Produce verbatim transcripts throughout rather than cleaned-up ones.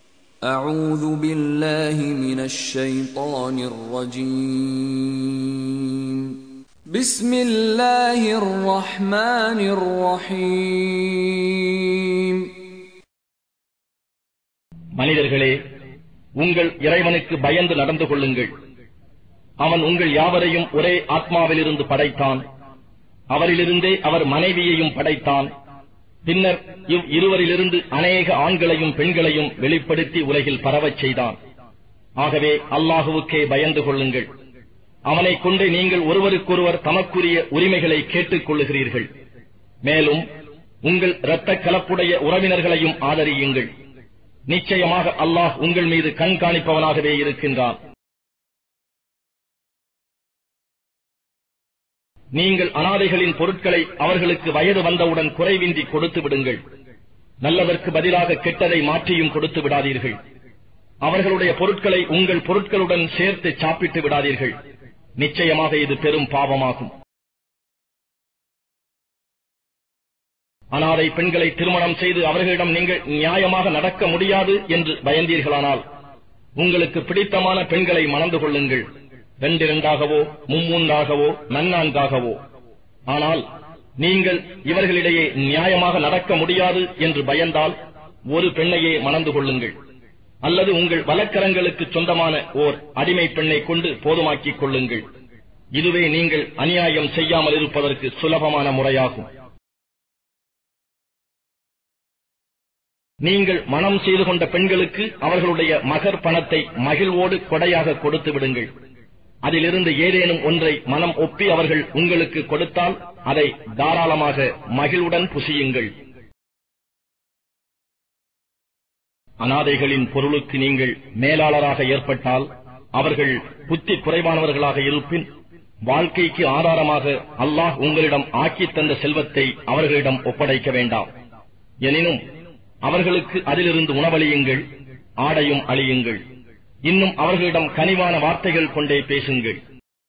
أعوذ بالله من الشيطان الرجيم بسم الله الرحمن الرحيم. மனிதர்களே, உங்கள் இறைவனுக்கு பயந்து நடந்து கொள்ளுங்கள். அவன் உங்கள் யாவரையும் ஒரே ஆத்மாவிலிருந்து படைத்தான். அவரிலிருந்தே அவர் மனைவியையும் படைத்தான். பின்னர் இவ் இருவரிலிருந்து அநேக ஆண்களையும் பெண்களையும் வெளிப்படுத்தி உலகில் பரவச் செய்தான். ஆகவே அல்லாஹுவுக்கே பயந்து கொள்ளுங்கள். அவனை கொண்டு நீங்கள் ஒருவருக்கொருவர் தமக்குரிய உரிமைகளை கேட்டுக் கொள்ளுகிறீர்கள். மேலும் உங்கள் இரத்த கலப்புடைய உறவினர்களையும் ஆதரியுங்கள். நிச்சயமாக அல்லாஹ் உங்கள் மீது கண்காணிப்பவனாகவே இருக்கின்றான். நீங்கள் அனாதைகளின் பொருட்களை அவர்களுக்கு வயது வந்தவுடன் குறைவின்றி கொடுத்து விடுங்கள். நல்லதற்கு பதிலாக கெட்டதை மாற்றியும் கொடுத்து விடாதீர்கள். அவர்களுடைய பொருட்களை உங்கள் பொருட்களுடன் சேர்த்து சாப்பிட்டு விடாதீர்கள். நிச்சயமாக இது பெரும் பாவமாகும். அனாதை பெண்களை திருமணம் செய்து அவர்களிடம் நீங்கள் நியாயமாக நடக்க முடியாது என்று பயந்தீர்களானால் உங்களுக்கு பிடித்தமான பெண்களை மணந்து கொள்ளுங்கள். ரெண்டிரண்டாகவோ மும்மூன்றாகவோ நன்னான்காகவோ. ஆனால் நீங்கள் இவர்களிடையே நியாயமாக நடக்க முடியாது என்று பயந்தால் ஒரு பெண்ணையே மணந்து கொள்ளுங்கள். அல்லது உங்கள் வலக்கரங்களுக்கு சொந்தமான ஓர் அடிமை பெண்ணை கொண்டு போதுமாக்கிக் கொள்ளுங்கள். இதுவே நீங்கள் அநியாயம் செய்யாமல் இருப்பதற்கு சுலபமான முறையாகும். நீங்கள் மனம் செய்து கொண்ட பெண்களுக்கு அவர்களுடைய மகர் பணத்தை மகிழ்வோடு கொடையாக கொடுத்து விடுங்கள். அதிலிருந்து ஏதேனும் ஒன்றை மனம் ஒப்பி அவர்கள் உங்களுக்கு கொடுத்தால் அதை தாராளமாக மகிழ்வுடன் புசியுங்கள். அனாதைகளின் பொருளுக்கு நீங்கள் மேலாளராக ஏற்பட்டால் அவர்கள் புத்தி குறைவானவர்களாக இருப்பின் வாழ்க்கைக்கு ஆதாரமாக அல்லாஹ் உங்களிடம் ஆக்கித் தந்த செல்வத்தை அவர்களிடம் ஒப்படைக்க வேண்டாம். எனினும் அவர்களுக்கு அதிலிருந்து உணவளியுங்கள், ஆடையும் அளியுங்கள். இன்னும் அவர்களிடம் கனிவான வார்த்தைகள் கொண்டே பேசுங்கள்.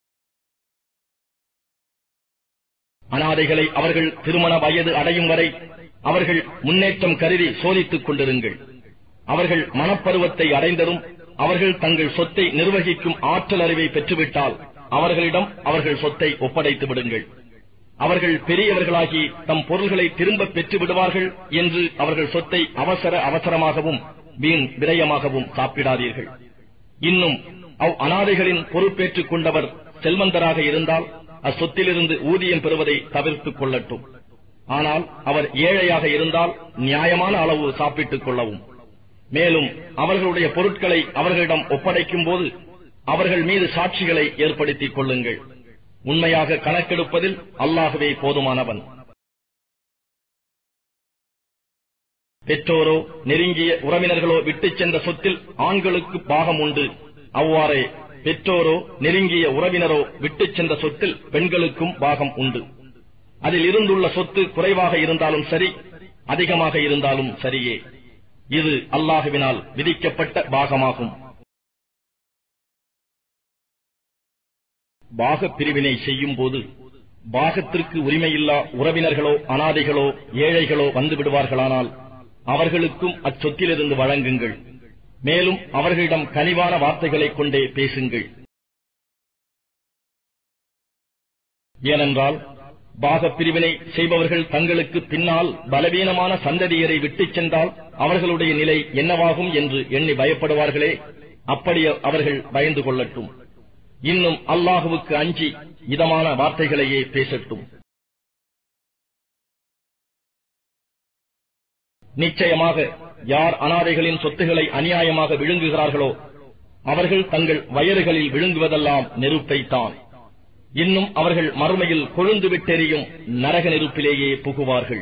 அனாதைகளை அவர்கள் திருமண வயது அடையும் வரை அவர்கள் முன்னேற்றம் கருதி சோதித்துக் கொண்டிருங்கள். அவர்கள் மனப்பருவத்தை அடைந்ததும் அவர்கள் தங்கள் சொத்தை நிர்வகிக்கும் ஆற்றல் அறிவை பெற்றுவிட்டால் அவர்களிடம் அவர்கள் சொத்தை ஒப்படைத்து விடுங்கள். அவர்கள் பெரியவர்களாகி தம் பொருள்களை திரும்ப பெற்று விடுவார்கள் என்று அவர்கள் சொத்தை அவசர அவசரமாகவும் வீண் விரயமாகவும் சாப்பிடாதீர்கள். இன்னும் அவ் அனாதைகளின் பொறுப்பேற்றுக் கொண்டவர் செல்வந்தராக இருந்தால் அச்சொத்திலிருந்து ஊதியம் பெறுவதை தவிர்த்துக் கொள்ளட்டும். ஆனால் அவர் ஏழையாக இருந்தால் நியாயமான அளவு சாப்பிட்டுக் கொள்ளவும். மேலும் அவர்களுடைய பொருட்களை அவர்களிடம் ஒப்படைக்கும் போது அவர்கள் மீது சாட்சிகளை ஏற்படுத்திக் கொள்ளுங்கள். உண்மையாக கணக்கெடுப்பதில் அல்லாஹ்வே போதுமானவன். பெற்றோரோ நெருங்கிய உறவினர்களோ விட்டுச் சென்ற சொத்தில் ஆண்களுக்கு பாகம் உண்டு. அவ்வாறே பெற்றோரோ நெருங்கிய உறவினரோ விட்டுச் சென்ற சொத்தில் பெண்களுக்கும் பாகம் உண்டு. அதில் இருந்துள்ள சொத்து குறைவாக இருந்தாலும் சரி, அதிகமாக இருந்தாலும் சரியே. இது அல்லாஹுவினால் விதிக்கப்பட்ட பாகமாகும். பாக பிரிவினை செய்யும் போது பாகத்திற்கு உரிமையில்லா உறவினர்களோ அனாதைகளோ ஏழைகளோ வந்து விடுவார்களானால் அவர்களுக்கும் அச்சொத்திலிருந்து வழங்குங்கள். மேலும் அவர்களிடம் கனிவான வார்த்தைகளைக் கொண்டே பேசுங்கள். ஏனென்றால் பாக பிரிவினை செய்பவர்கள் தங்களுக்கு பின்னால் பலவீனமான சந்ததியரை விட்டுச் சென்றால் அவர்களுடைய நிலை என்னவாகும் என்று எண்ணி பயப்படுவார்களே. அப்படி அவர்கள் பயந்து கொள்ளட்டும். இன்னும் அல்லாஹுவுக்கு அஞ்சி இதமான வார்த்தைகளையே பேசட்டும். நிச்சயமாக யார் அனாதைகளின் சொத்துக்களை அநியாயமாக விழுங்குகிறார்களோ அவர்கள் தங்கள் வயறுகளில் விழுங்குவதெல்லாம் நெருப்பைத்தான். இன்னும் அவர்கள் மறுமையில் கொழுந்து விட்டெறியும் நரக நெருப்பிலேயே புகுவார்கள்.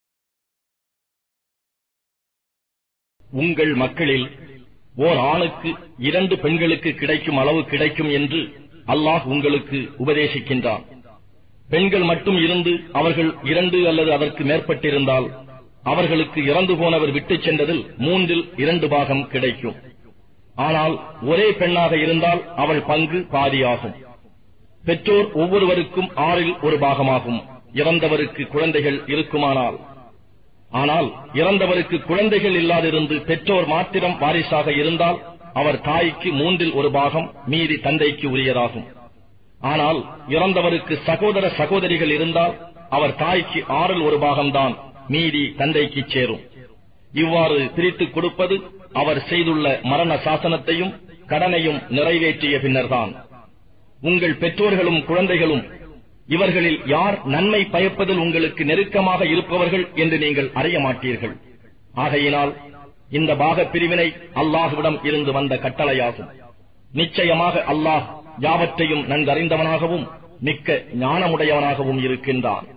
உங்கள் மக்களில் ஓர் ஆணுக்கு இரண்டு பெண்களுக்கு கிடைக்கும் அளவு கிடைக்கும் என்று அல்லாஹ் உங்களுக்கு உபதேசிக்கின்றான். பெண்கள் மட்டும் இருந்து அவர்கள் இரண்டு அல்லது அதற்கு மேற்பட்டிருந்தால் அவர்களுக்கு இறந்து போனவர் விட்டுச் சென்றதில் மூன்றில் இரண்டு பாகம் கிடைக்கும். ஆனால் ஒரே பெண்ணாக இருந்தால் அவள் பங்கு பாதியாகும். பெற்றோர் ஒவ்வொருவருக்கும் ஆறில் ஒரு பாகமாகும். இறந்தவருக்கு குழந்தைகள் இருக்குமானால் ஆனால் இறந்தவருக்கு குழந்தைகள் இல்லாதிருந்து பெற்றோர் மாத்திரம் வாரிசாக இருந்தால் அவர் தாய்க்கு மூன்றில் ஒரு பாகம், மீதி தந்தைக்கு உரியதாகும். ஆனால் இறந்தவருக்கு சகோதர சகோதரிகள் இருந்தால் அவர் தாய்க்கு ஆறில் ஒரு பாகம்தான், மீதி தந்தைக்கு சேரும். இவ்வாறு பிரித்துக் கொடுப்பது அவர் செய்துள்ள மரண சாசனத்தையும் கடனையும் நிறைவேற்றிய பின்னர்தான். உங்கள் பெற்றோர்களும் குழந்தைகளும் இவர்களில் யார் நன்மை பயப்பதில் உங்களுக்கு நெருக்கமாக இருப்பவர்கள் என்று நீங்கள் அறிய மாட்டீர்கள். ஆகையினால் இந்த பாகப் பிரிவினை அல்லாஹ்விடம் இருந்து வந்த கட்டளையாகும். நிச்சயமாக அல்லாஹ் யாவற்றையும் நன்கறிந்தவனாகவும் மிக்க ஞானமுடையவனாகவும் இருக்கின்றான்.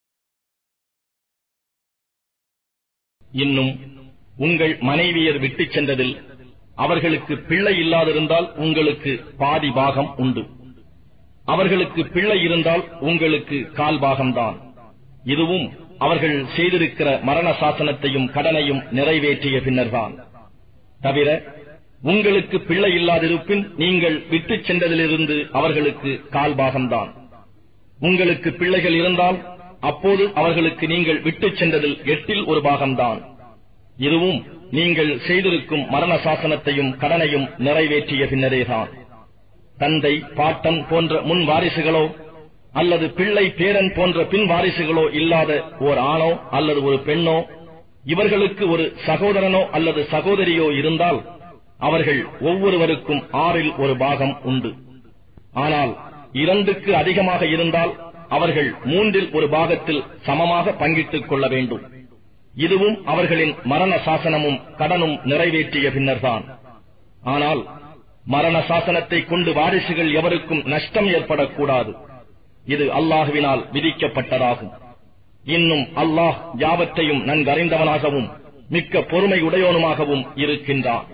இன்னும் உங்கள் மனைவியர் விட்டுச் சென்றதில் அவர்களுக்கு பிள்ளை இல்லாதிருந்தால் உங்களுக்கு பாதி பாகம் உண்டு. அவர்களுக்கு பிள்ளை இருந்தால் உங்களுக்கு கால் பாகம்தான். இதுவும் அவர்கள் செய்திருக்கிற மரண சாசனத்தையும் கடனையும் நிறைவேற்றிய பின்னர்தான். தவிர உங்களுக்கு பிள்ளை இல்லாதிருப்பின் நீங்கள் விட்டுச் சென்றதிலிருந்து அவர்களுக்கு கால் பாகம்தான். உங்களுக்கு பிள்ளைகள் இருந்தால் அப்போது அவர்களுக்கு நீங்கள் விட்டுச் சென்றதில் எட்டில் ஒரு பாகம்தான். இதுவும் நீங்கள் செய்திருக்கும் மரண சாசனத்தையும் கடனையும் நிறைவேற்றிய பின்னரேதான். தந்தை, பாட்டன் போன்ற முன் வாரிசுகளோ அல்லது பிள்ளை, பேரன் போன்ற பின் வாரிசுகளோ இல்லாத ஓர் ஆணோ அல்லது ஒரு பெண்ணோ, இவர்களுக்கு ஒரு சகோதரனோ அல்லது சகோதரியோ இருந்தால் அவர்கள் ஒவ்வொருவருக்கும் ஆறில் ஒரு பாகம் உண்டு. ஆனால் இரண்டுக்கு அதிகமாக இருந்தால் அவர்கள் மூன்றில் ஒரு பாகத்தில் சமமாக பங்கிட்டுக் கொள்ள வேண்டும். இதுவும் அவர்களின் மரண சாசனமும் கடனும் நிறைவேற்றிய பின்னர்தான். ஆனால் மரண சாசனத்தை கொண்டு வாரிசுகள் எவருக்கும் நஷ்டம் ஏற்படக்கூடாது. இது அல்லாஹ்வினால் விதிக்கப்பட்டதாகும். இன்னும் அல்லாஹ் யாவற்றையும் நன்கறிந்தவனாகவும் மிக்க பொறுமையுடையோனுமாகவும் இருக்கின்றான்.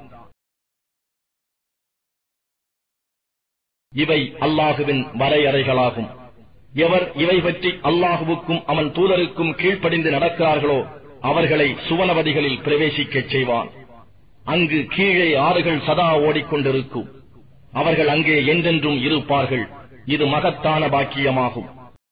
இவை அல்லாஹுவின் வரையறைகளாகும். எவர் இவை பற்றி அல்லாஹுவுக்கும் அவன் தூதருக்கும் கீழ்ப்படிந்து நடக்கிறார்களோ அவர்களை சுவனவதிகளில் பிரவேசிக்கச் செய்வான். அங்கு கீழே ஆறுகள் சதா ஓடிக்கொண்டிருக்கும். அவர்கள் அங்கே என்றென்றும் இருப்பார்கள். இது மகத்தான பாக்கியமாகும்.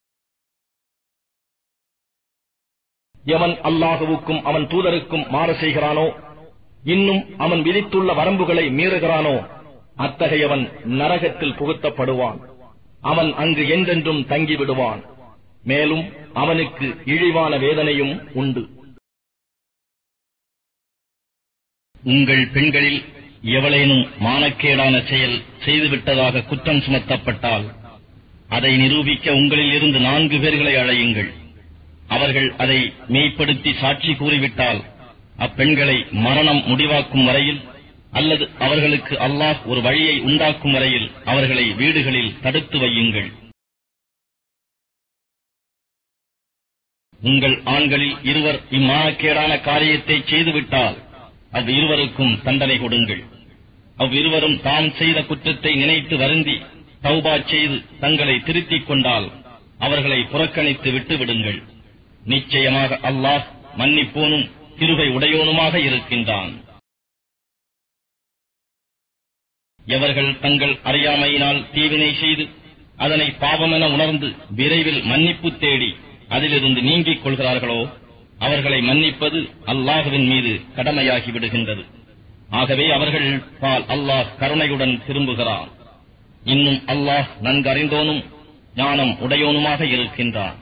எவன் அல்லாஹுவுக்கும் அவன் தூதருக்கும் மாறு செய்கிறானோ, இன்னும் அவன் விதித்துள்ள வரம்புகளை மீறுகிறானோ, அத்தகையவன் நரகத்தில் புகுத்தப்படுவான். அவன் அங்கு என்றென்றும் தங்கிவிடுவான். மேலும் அவனுக்கு இழிவான வேதனையும் உண்டு. உங்கள் பெண்களில் எவளேனும் மானக்கேடான செயல் செய்துவிட்டதாக குற்றம் சுமத்தப்பட்டால் அதை நிரூபிக்க உங்களில் இருந்து நான்கு பேர்களை அழையுங்கள். அவர்கள் அதை மெய்ப்படுத்தி சாட்சி கூறிவிட்டால் அப்பெண்களை மரணம் முடிவாக்கும் வரையில் அல்லது அவர்களுக்கு அல்லாஹ் ஒரு வழியை உண்டாக்கும் வரையில் அவர்களை வீடுகளில் தடுத்து வையுங்கள். உங்கள் ஆண்களில் இருவர் இம்மானக்கேடான காரியத்தை செய்துவிட்டால் அவ்விருவருக்கும் தண்டனை கொடுங்கள். அவ்விருவரும் தாம் செய்த குற்றத்தை நினைத்து வருந்தி தௌபா செய்து தங்களை திருத்திக் கொண்டால் அவர்களை புறக்கணித்து விட்டு விடுங்கள். நிச்சயமாக அல்லாஹ் மன்னிப்போனும் கிருபை உடையோனுமாக இருக்கின்றான். எவர்கள் தங்கள் அறியாமையினால் தீவினை செய்து அதனை பாவமென உணர்ந்து விரைவில் மன்னிப்பு தேடி அதிலிருந்து நீங்கிக் கொள்கிறார்களோ அவர்களை மன்னிப்பது அல்லாஹுவின் மீது கடமையாகி விடுகின்றது. ஆகவே அவர்கள் பால் அல்லாஹ் கருணையுடன் திரும்புகிறான். இன்னும் அல்லாஹ் நன்கறிந்தோனும் ஞானம் உடையோனுமாக இருக்கின்றான்.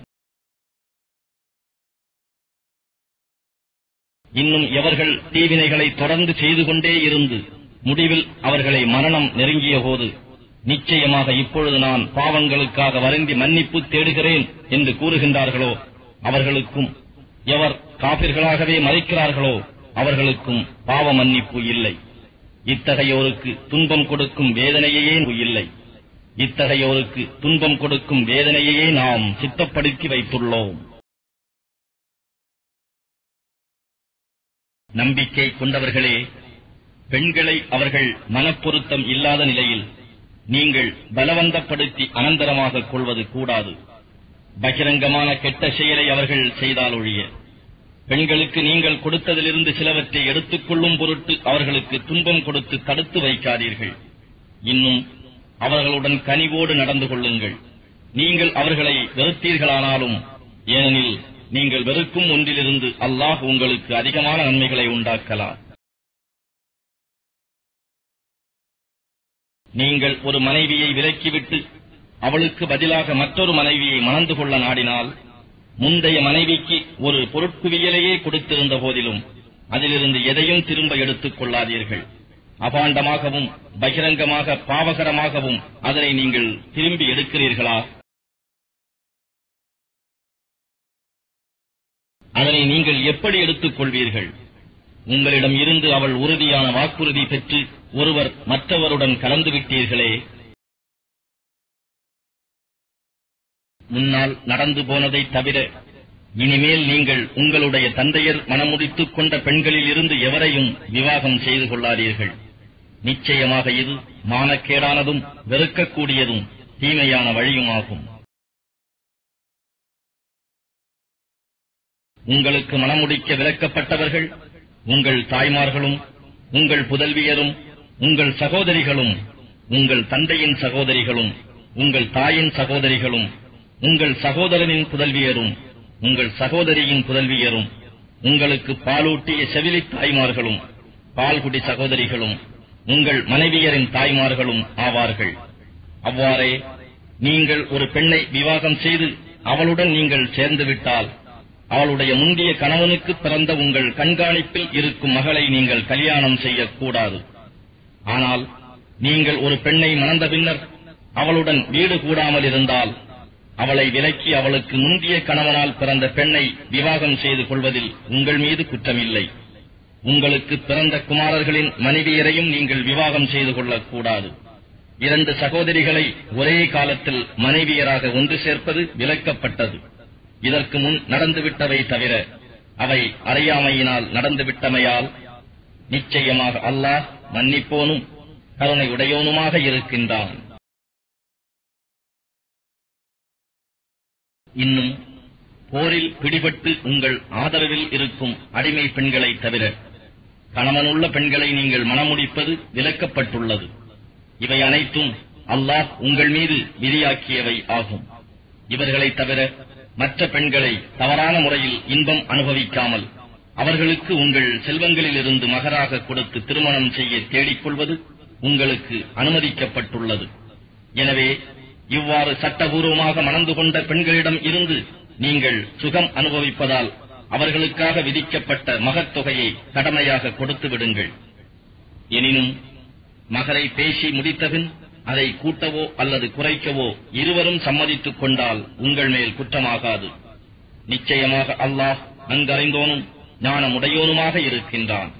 இன்னும் எவர்கள் தீவினைகளை தொடர்ந்து செய்து கொண்டே இருந்து முடிவில் அவர்களை மரணம் நெருங்கிய போது நிச்சயமாக இப்பொழுது நான் பாவங்களுக்காக வருந்தி மன்னிப்பு தேடுகிறேன் என்று கூறுகின்றார்களோ அவர்களுக்கும், எவர் காபிர்களாகவே மறைக்கிறார்களோ அவர்களுக்கும் பாவ மன்னிப்பு இல்லை. இத்தகையோருக்கு துன்பம் கொடுக்கும் வேதனையே இல்லை. இத்தகையோருக்கு துன்பம் கொடுக்கும் வேதனையே நாம் சித்தப்படுத்தி வைத்துள்ளோம். நம்பிக்கை கொண்டவர்களே, பெண்களை அவர்கள் மனப்பொருத்தம் இல்லாத நிலையில் நீங்கள் பலவந்தப்படுத்தி அனந்தரமாக கொள்வது கூடாது. பகிரங்கமான கெட்ட செயலை அவர்கள் செய்தால் ஒழிய பெண்களுக்கு நீங்கள் கொடுத்ததிலிருந்து சிலவற்றை எடுத்துக் கொள்ளும் பொருட்டு அவர்களுக்கு துன்பம் கொடுத்து தடுத்து வைக்காதீர்கள். இன்னும் அவர்களுடன் கனிவோடு நடந்து கொள்ளுங்கள். நீங்கள் அவர்களை வெறுத்தீர்களானாலும், ஏனெனில் நீங்கள் வெறுக்கும் ஒன்றிலிருந்து அல்லாஹ் உங்களுக்கு அதிகமான நன்மைகளை உண்டாக்கலாம். நீங்கள் ஒரு மனைவியை விலக்கிவிட்டு அவளுக்கு பதிலாக மற்றொரு மனைவியை மணந்து கொள்ள நாடினால், முந்தைய மனைவிக்கு ஒரு பொருட்குவியலையே கொடுத்திருந்த போதிலும் அதிலிருந்து எதையும் திரும்ப எடுத்துக் கொள்ளாதீர்கள். அபாண்டமாகவும் பகிரங்கமாக பாவகரமாகவும் அதனை நீங்கள் திரும்பி எடுக்கிறீர்களா? அதனை நீங்கள் எப்படி எடுத்துக் கொள்வீர்கள்? உங்களிடம் இருந்து அவள் உறுதியான வாக்குறுதி பெற்று ஒருவர் மற்றவருடன் கலந்துவிட்டீர்களே. முன்னால் நடந்து போனதை தவிர இனிமேல் நீங்கள் உங்களுடைய தந்தையர் மனமுடித்துக் கொண்ட பெண்களில் இருந்து எவரையும் விவாகம் செய்து கொள்ளாதீர்கள். நிச்சயமாக இது மானக்கேடானதும் வெறுக்கக்கூடியதும் தீமையான வழியுமாகும். உங்களுக்கு மனமுடிக்க விலக்கப்பட்டவர்கள் உங்கள் தாய்மார்களும் உங்கள் புதல்வியரும் உங்கள் சகோதரிகளும் உங்கள் தந்தையின் சகோதரிகளும் உங்கள் தாயின் சகோதரிகளும் உங்கள் சகோதரனின் புதல்வியரும் உங்கள் சகோதரியின் புதல்வியரும் உங்களுக்கு பாலூட்டிய செவிலித் தாய்மார்களும் பால்குடி சகோதரிகளும் உங்கள் மனைவியரின் தாய்மார்களும் ஆவார்கள். அவ்வாறே நீங்கள் ஒரு பெண்ணை விவாகம் செய்து அவளுடன் நீங்கள் சேர்ந்துவிட்டால் அவளுடைய முந்திய கணவனுக்கு பிறந்த உங்கள் கண்காணிப்பில் இருக்கும் மகளை நீங்கள் கல்யாணம் செய்யக்கூடாது. ஆனால் நீங்கள் ஒரு பெண்ணை மணந்த பின்னர் அவளுடன் வீடு கூடாமல் இருந்தால் அவளை விலக்கி அவளுக்கு முந்திய கணவனால் பிறந்த பெண்ணை விவாகம் செய்து கொள்வதில் உங்கள் மீது குற்றமில்லை. உங்களுக்கு பிறந்த குமாரர்களின் மனைவியரையும் நீங்கள் விவாகம் செய்து கொள்ளக்கூடாது. இரண்டு சகோதரிகளை ஒரே காலத்தில் மனைவியராக ஒன்று சேர்ப்பது விலக்கப்பட்டது. இதற்கு முன் நடந்துவிட்டவை தவிர அவை அறியாமையினால் நடந்துவிட்டமையால் நிச்சயமாக அல்லாஹ் மன்னிப்போனும் கருணை உடையோனுமாக இருக்கின்றான். இன்னும் போரில் பிடிபட்டு உங்கள் ஆதரவில் இருக்கும் அடிமை பெண்களை தவிர கணவனுள்ள பெண்களை நீங்கள் மணமுடிப்பது விலக்கப்பட்டுள்ளது. இவை அனைத்தும் அல்லாஹ் உங்கள் மீது விதியாக்கியவை ஆகும். இவர்களை தவிர மற்ற பெண்களை தவறான முறையில் இன்பம் அனுபவிக்காமல் அவர்களுக்கு உங்கள் செல்வங்களிலிருந்து மகராக கொடுத்து திருமணம் செய்ய தேடிக்கொள்வது உங்களுக்கு அனுமதிக்கப்பட்டுள்ளது. எனவே இவ்வாறு சட்டபூர்வமாக மணந்து கொண்ட பெண்களிடம் இருந்து நீங்கள் சுகம் அனுபவிப்பதால் அவர்களுக்காக விதிக்கப்பட்ட மகத்தொகையை கடமையாக கொடுத்து விடுங்கள். எனினும் மகரை பேசி முடித்தபின் அதை கூட்டவோ அல்லது குறைக்கவோ இருவரும் சம்மதித்துக் கொண்டால் உங்கள் மேல் குற்றமாகாது. நிச்சயமாக அல்லாஹ் நன்கறிந்தோனும் ஞானமுடையோனுமாக இருக்கின்றான்.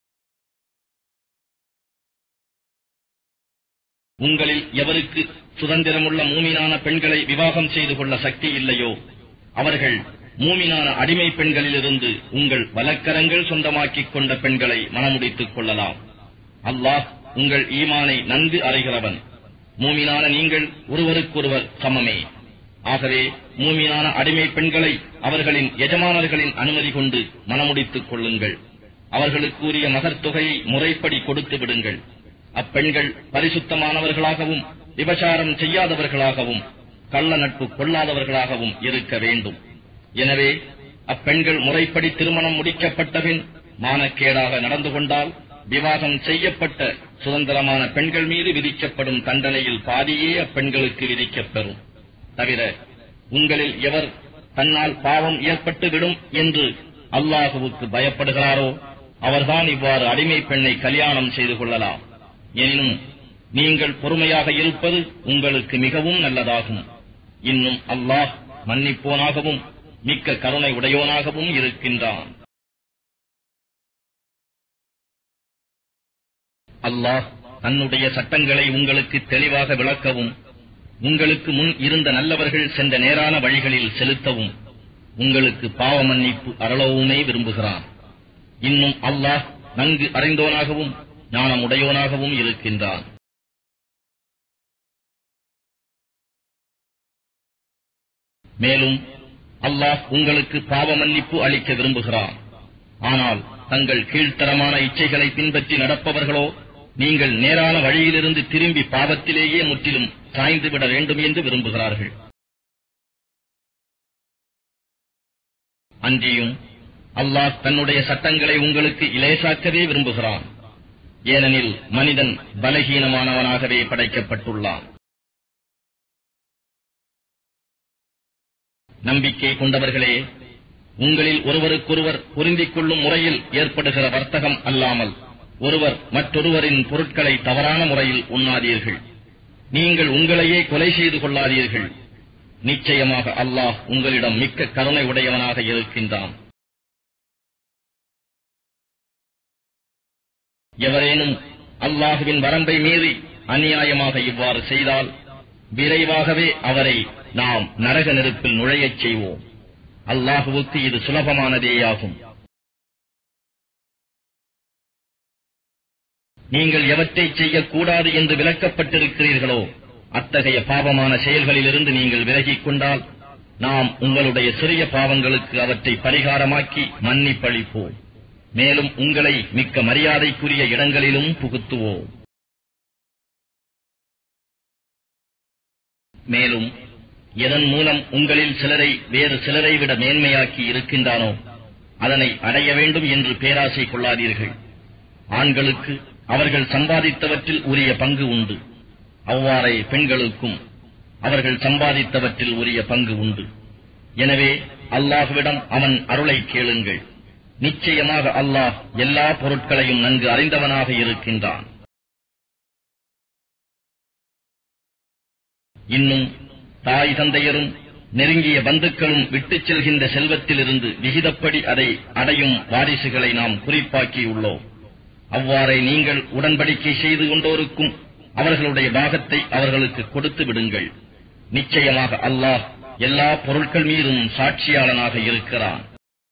உங்களில் எவருக்கு சுதந்திரமுள்ள மூமினான பெண்களை விவாகம் செய்து கொள்ள சக்தி இல்லையோ அவர்கள் மூமினான அடிமை பெண்களிலிருந்து உங்கள் வலக்கரங்கள் சொந்தமாக்கிக் கொண்ட பெண்களை மணமுடித்துக் கொள்ளலாம். அல்லாஹ் உங்கள் ஈமானை நன்கு அறிகிறவன். மூமினான நீங்கள் ஒருவருக்கொருவர் சமமே. ஆகவே மூமினான அடிமை பெண்களை அவர்களின் எஜமானர்களின் அனுமதி கொண்டு மணமுடித்துக் கொள்ளுங்கள். அவர்களுக்குரிய மகர்த்தொகையை முறைப்படி கொடுத்து விடுங்கள். அப்பெண்கள் பரிசுத்தமானவர்களாகவும் விபச்சாரம் செய்யாதவர்களாகவும் கள்ள நட்பு கொள்ளாதவர்களாகவும் இருக்க வேண்டும். எனவே அப்பெண்கள் முறைப்படி திருமணம் முடிக்கப்பட்டபின் மானக்கேடாக நடந்து கொண்டால் விவாகம் செய்யப்பட்ட சுதந்திரமான பெண்கள் மீது விதிக்கப்படும் தண்டனையில் பாதியே அப்பெண்களுக்கு விதிக்கப்பெறும். தவிர உங்களில் எவர் தன்னால் பாவம் ஏற்பட்டுவிடும் என்று அல்லாஹுவுக்கு பயப்படுகிறாரோ அவர்தான் இவ்வாறு அடிமை பெண்ணை கல்யாணம் செய்து கொள்ளலாம். எனினும் நீங்கள் பொறுமையாக இருப்பது உங்களுக்கு மிகவும் நல்லதாகும். இன்னும் அல்லாஹ் மன்னிப்போனாகவும் மிக்க கருணை உடையோனாகவும் இருக்கின்றான். அல்லாஹ் தன்னுடைய சட்டங்களை உங்களுக்கு தெளிவாக விளக்கவும் உங்களுக்கு முன் இருந்த நல்லவர்கள் சென்ற நேரான வழிகளில் செலுத்தவும் உங்களுக்கு பாவ மன்னிப்பு அருளவுமே விரும்புகிறான். இன்னும் அல்லாஹ் நன்கு அறிந்தோனாகவும் ஞானமுடையோனாகவும் இருக்கின்றான். மேலும் அல்லாஹ் உங்களுக்கு பாவ மன்னிப்பு அளிக்க விரும்புகிறான். ஆனால் தங்கள் கீழ்த்தரமான இச்சைகளை பின்பற்றி நடப்பவர்களோ நீங்கள் நேரான வழியிலிருந்து திரும்பி பாவத்திலேயே முற்றிலும் சாய்ந்துவிட வேண்டும் என்று விரும்புகிறார்கள். அன்றியும் அல்லாஹ் தன்னுடைய சட்டங்களை உங்களுக்கு இலேசாக்கவே விரும்புகிறான். ஏனெனில் மனிதன் பலகீனமானவனாகவே படைக்கப்பட்டுள்ளான். நம்பிக்கை கொண்டவர்களே, உங்களில் ஒருவருக்கொருவர் பொருந்திக் கொள்ளும் முறையில் ஏற்படுகிற வர்த்தகம் அல்லாமல் ஒருவர் மற்றொருவரின் பொருட்களை தவறான முறையில் உண்ணாதீர்கள். நீங்கள் உங்களையே கொலை செய்து கொள்ளாதீர்கள். நிச்சயமாக அல்லாஹ் உங்களிடம் மிக்க கருணை உடையவனாக இருக்கின்றான். எவரேனும் அல்லாஹுவின் வரம்பை மீறி அநியாயமாக இவ்வாறு செய்தால் விரைவாகவே அவரை நாம் நரக நெருப்பில் நுழையச் செய்வோம். அல்லாஹுவுக்கு இது சுலபமானதேயாகும். நீங்கள் எவற்றை செய்யக்கூடாது என்று விலக்கப்பட்டிருக்கிறீர்களோ அத்தகைய பாவமான செயல்களிலிருந்து நீங்கள் விலகிக் கொண்டால் நாம் உங்களுடைய சிறிய பாவங்களுக்கு அவற்றை பரிகாரமாக்கி மன்னிப்பளிப்போம். மேலும் உங்களை மிக்க மரியாதைக்குரிய இடங்களிலும் புகுத்துவோம். மேலும் எதன் மூலம் உங்களில் சிலரை வேறு சிலரை விட மேன்மையாக்கி இருக்கின்றானோ அதனை அடைய வேண்டும் என்று பேராசை கொள்ளாதீர்கள். ஆண்களுக்கு அவர்கள் சம்பாதித்தவற்றில் உரிய பங்கு உண்டு. அவ்வாறே பெண்களுக்கும் அவர்கள் சம்பாதித்தவற்றில் உரிய பங்கு உண்டு. எனவே அல்லாஹ்விடம் அவன் அருளை கேளுங்கள். நிச்சயமாக அல்லாஹ் எல்லா பொருட்களையும் நன்கு அறிந்தவனாக இருக்கின்றான். இன்னும் தாய் தந்தையரும் நெருங்கிய பந்துக்களும் விட்டுச் செல்கின்ற செல்வத்திலிருந்து விகிதப்படி அதை அடையும் வாரிசுகளை நாம் குறிப்பாக்கியுள்ளோம். அவ்வாறே நீங்கள் உடன்படிக்கை செய்து கொண்டோருக்கும் அவர்களுடைய பாகத்தை அவர்களுக்கு கொடுத்து விடுங்கள். நிச்சயமாக அல்லாஹ் எல்லா பொருட்கள் மீதும் சாட்சியாளனாக இருக்கிறான்.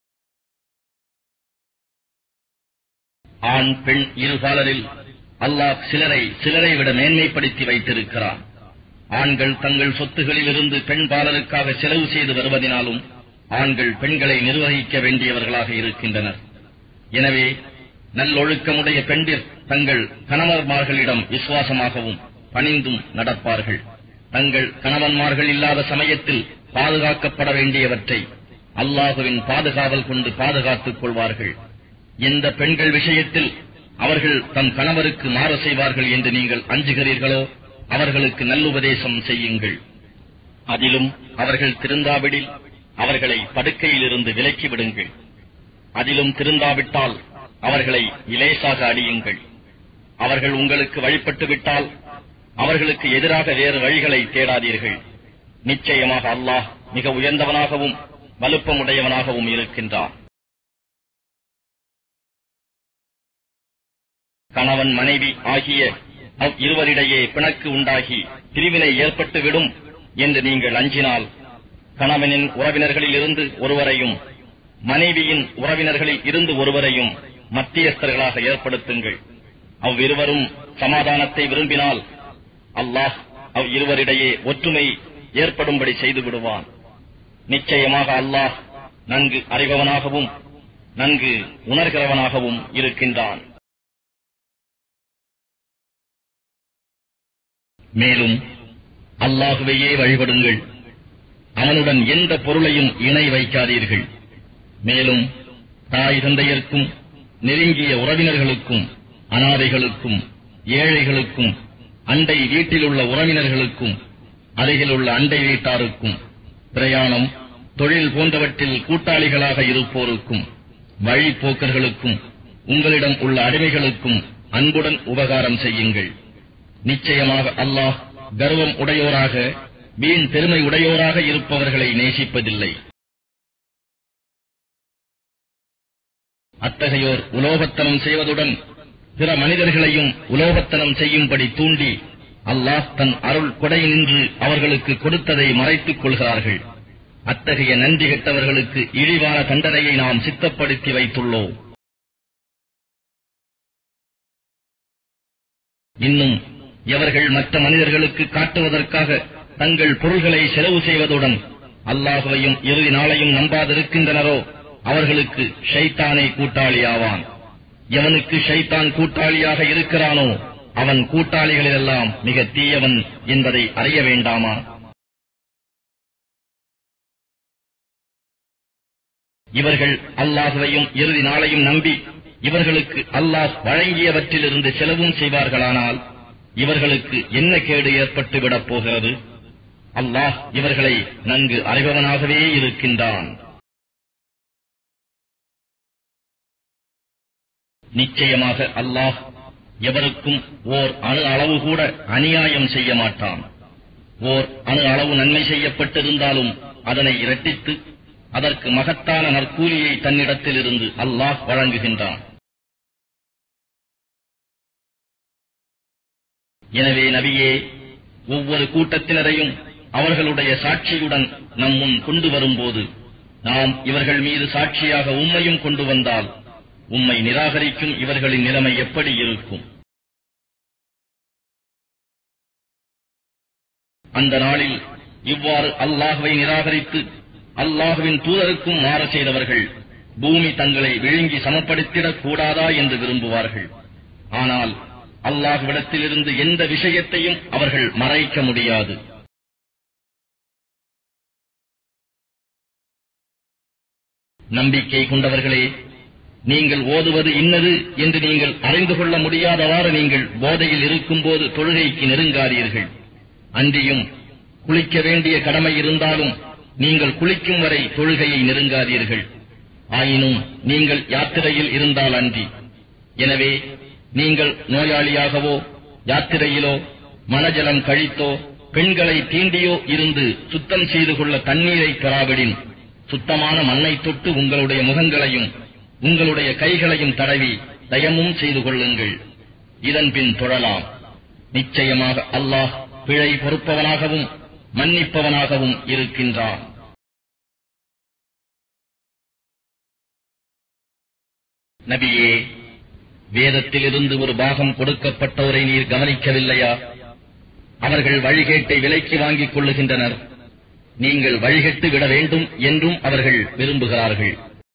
ஆண் பெண் இருபாலரில் அல்லாஹ் சிலரை சிலரை விட மேன்மைப்படுத்தி வைத்திருக்கிறான். ஆண்கள் தங்கள் சொத்துகளிலிருந்து பெண் பாலருக்காக செலவு செய்து வருவதனாலும் ஆண்கள் பெண்களை நிர்வகிக்க வேண்டியவர்களாக இருக்கின்றனர். எனவே நல்லொழுக்கமுடைய பெண்டிர் தங்கள் கணவன்மார்களிடம் விசுவாசமாகவும் பணிந்தும் நடப்பார்கள். தங்கள் கணவன்மார்கள் இல்லாத சமயத்தில் பாதுகாக்கப்பட வேண்டியவற்றை அல்லாஹுவின் பாதுகாவல் கொண்டு பாதுகாத்துக் கொள்வார்கள். எந்த பெண்கள் விஷயத்தில் அவர்கள் தம் கணவருக்கு மாறு செய்வார்கள் என்று நீங்கள் அஞ்சுகிறீர்களோ அவர்களுக்கு நல்லுபதேசம் செய்யுங்கள். அதிலும் அவர்கள் திருந்தாவிடில் அவர்களை படுக்கையிலிருந்து விலக்கிவிடுங்கள். அதிலும் திருந்தாவிட்டால் அவர்களை இலேசாக அடியுங்கள். அவர்கள் உங்களுக்கு வழிபட்டு விட்டால் அவர்களுக்கு எதிராக வேறு வழிகளை தேடாதீர்கள். நிச்சயமாக அல்லாஹ் மிக உயர்ந்தவனாகவும் வலுப்பமுடையவனாகவும் இருக்கின்றார். கணவன் மனைவி ஆகிய அவ் இருவரிடையே பிணக்கு உண்டாகி பிரிவினை ஏற்பட்டுவிடும் என்று நீங்கள் அஞ்சினால் கணவனின் உறவினர்களில் இருந்து ஒருவரையும் மனைவியின் உறவினர்களில் இருந்து ஒருவரையும் மத்தியஸ்தர்களாக ஏற்படுத்துங்கள். அவ்விருவரும் சமாதானத்தை விரும்பினால் அல்லாஹ் அவ் இருவரிடையே ஒற்றுமை ஏற்படும்படி செய்து விடுவான். நிச்சயமாக அல்லாஹ் நன்கு அறிபவனாகவும் நன்கு உணர்கிறவனாகவும் இருக்கின்றான். மேலும் அல்லாஹுவையே வழிபடுங்கள். அவனுடன் எந்த பொருளையும் இணை வைக்காதீர்கள். மேலும் தாய் தந்தையர்க்கும் நெருங்கிய உறவினர்களுக்கும் அனாதைகளுக்கும் ஏழைகளுக்கும் அண்டை வீட்டிலுள்ள உறவினர்களுக்கும் அருகிலுள்ள அண்டை வீட்டாருக்கும் பிரயாணம் தொழில் போன்றவற்றில் கூட்டாளிகளாக இருப்போருக்கும் வழிப்போக்கர்களுக்கும் உங்களிடம் உள்ள அடிமைகளுக்கும் அன்புடன் உபகாரம் செய்யுங்கள். நிச்சயமாக அல்லாஹ் கர்வம் உடையோராக வீண் பெருமை உடையோராக இருப்பவர்களை நேசிப்பதில்லை. அத்தகையோர் உலோபத்தனம் செய்வதுடன் பிற மனிதர்களையும் உலோபத்தனம் செய்யும்படி தூண்டி அல்லாஹ் தன் அருள் கொடை நின்று அவர்களுக்கு கொடுத்ததை மறைத்துக் கொள்கிறார்கள். அத்தகைய நன்றி கெட்டவர்களுக்கு இழிவான தண்டனையை நாம் சித்தப்படுத்தி வைத்துள்ளோம். இன்னும் எவர்கள் மற்ற மனிதர்களுக்கு காட்டுவதற்காக தங்கள் பொருள்களை செலவு செய்வதுடன் அல்லாஹுவையும் இறுதி நாளையும் நம்பாதிருக்கின்றனரோ அவர்களுக்கு ஷைத்தானே கூட்டாளியாவான். எவனுக்கு ஷைத்தான் கூட்டாளியாக இருக்கிறானோ அவன் கூட்டாளிகளிலெல்லாம் மிக தீயவன் என்பதை அறிய வேண்டாமா? இவர்கள் அல்லாஹ்வையும் இறுதி நாளையும் நம்பி இவர்களுக்கு அல்லாஹ் வழங்கியவற்றிலிருந்து செலவும் செய்வார்களானால் இவர்களுக்கு என்ன கேடு ஏற்பட்டுவிடப் போகிறது? அல்லாஹ் இவர்களை நன்கு அறிபவனாகவே இருக்கின்றான். நிச்சயமாக அல்லாஹ் எவருக்கும் ஓர் அணு அளவு கூட அநியாயம் செய்ய மாட்டான். ஓர் அணு அளவு நன்மை செய்யப்பட்டிருந்தாலும் அதனை இரட்டித்து அதற்கு மகத்தான நற்கூலியை தன்னிடத்திலிருந்து அல்லாஹ் வழங்குகின்றான். எனவே நபியே, ஒவ்வொரு கூட்டத்தினரையும் அவர்களுடைய சாட்சியுடன் நம் முன் கொண்டு வரும்போது நாம் இவர்கள் மீது சாட்சியாக உம்மையும் கொண்டு வந்தால் உம்மை நிராகரிக்கும் இவர்களின் நிலைமை எப்படி இருக்கும்? அந்த நாளில் இவ்வாறு அல்லாஹ்வை நிராகரித்து அல்லாஹ்வின் தூதருக்கும் மாற செய்தவர்கள் பூமி தங்களை விழுங்கி சமப்படுத்திடக் கூடாதா என்று விரும்புவார்கள். ஆனால் அல்லாஹ்விடத்திலிருந்து எந்த விஷயத்தையும் அவர்கள் மறைக்க முடியாது. நம்பிக்கை கொண்டவர்களே, நீங்கள் ஓதுவது இன்னது என்று நீங்கள் அறிந்து கொள்ள முடியாதவாறு நீங்கள் போதையில் இருக்கும்போது தொழுகைக்கு நெருங்காதீர்கள். அன்றியும் குளிக்க வேண்டிய கடமை இருந்தாலும் நீங்கள் குளிக்கும் வரை தொழுகையை நெருங்காதீர்கள். ஆயினும் நீங்கள் யாத்திரையில் இருந்தால் அன்றி. எனவே நீங்கள் நோயாளியாகவோ யாத்திரையிலோ மனஜலம் கழித்தோ பெண்களை தீண்டியோ இருந்து சுத்தம் செய்து கொள்ள தண்ணீரை பெறாவிடின் சுத்தமான மண்ணை தொட்டு உங்களுடைய முகங்களையும் உங்களுடைய கைகளையும் தடவி தயமும் செய்து கொள்ளுங்கள். இதன் பின் தொழலாம். நிச்சயமாக அல்லாஹ் பிழை பொறுப்பவனாகவும் மன்னிப்பவனாகவும் இருக்கின்றான். நபியே, வேதத்திலிருந்து ஒரு பாகம் கொடுக்கப்பட்டோரை நீர் கவனிக்கவில்லையா? அவர்கள் வழிகேட்டை விலைக்கு வாங்கிக் கொள்ளுகின்றனர். நீங்கள் வழிகெட்டு விட வேண்டும் என்றும் அவர்கள் விரும்புகிறார்கள்.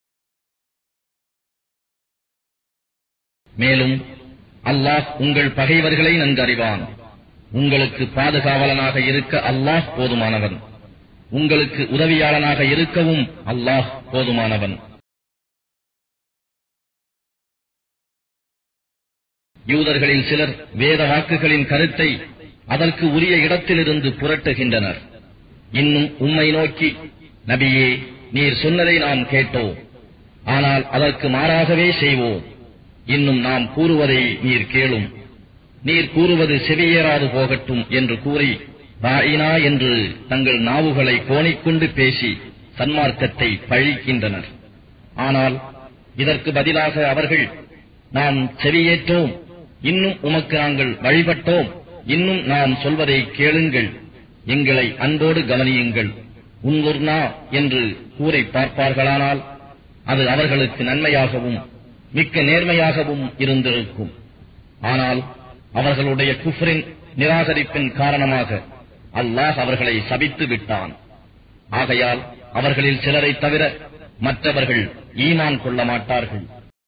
மேலும் அல்லாஹ் உங்கள் பகைவர்களை நன்கறிவான். உங்களுக்கு பாதுகாவலனாக இருக்க அல்லாஹ் போதுமானவன். உங்களுக்கு உதவியாளனாக இருக்கவும் அல்லாஹ் போதுமானவன். யூதர்களில் சிலர் வேத வாக்குகளின் கருத்தை அதற்கு உரிய இடத்திலிருந்து புரட்டுகின்றனர். இன்னும் உம்மை நோக்கி, நபியே, நீர் சொன்னதை நாம் கேட்டோம், ஆனால் அதற்கு மாறாகவே செய்வோம். இன்னும் நாம் கூறுவதை நீர் கேளும். நீர் கூறுவது செவியேறாது போகட்டும் என்று கூறி ராயினா என்று தங்கள் நாவுகளை கோணிக்கொண்டு பேசி சன்மார்க்கத்தை பழிக்கின்றனர். ஆனால் இதற்கு பதிலாக அவர்கள், நாம் செவியேற்றோம், இன்னும் உமக்கு நாங்கள் வழிபட்டோம், இன்னும் நாம் சொல்வதை கேளுங்கள், எங்களை அன்போடு கவனியுங்கள், உன்குர்னா என்று கூறி பார்ப்பார்களானால் அது அவர்களுக்கு நன்மையாகவும் மிக்க நேர்மையாகவும் இருந்திருக்கும். ஆனால் அவர்களுடைய குஃப்ரின் நிராகரிப்பின் காரணமாக அல்லாஹ் அவர்களை சபித்து விட்டான். ஆகையால் அவர்களில் சிலரை தவிர மற்றவர்கள் ஈமான் கொள்ள மாட்டார்கள்.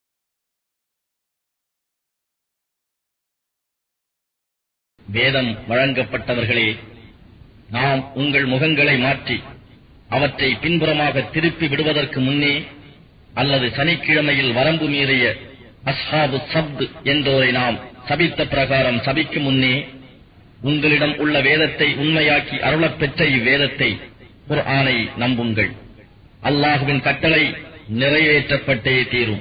வேதம் வழங்கப்பட்டவர்களே, நாம் உங்கள் முகங்களை மாற்றி அவற்றை பின்புறமாக திருப்பி விடுவதற்கு முன்னே அல்லது சனிக்கிழமையில் வரம்பு மீறிய அஸ்ஹாபு சப்த் என்றோரை நாம் சபித்த பிரகாரம் சபிக்கும் முன்னே உங்களிடம் உள்ள வேதத்தை உண்மையாக்கி அருளப் பெற்ற இவ்வேதத்தை குர்ஆனை நம்புங்கள். அல்லாஹ்வின் கட்டளை நிறைவேற்றப்பட்டே தீரும்.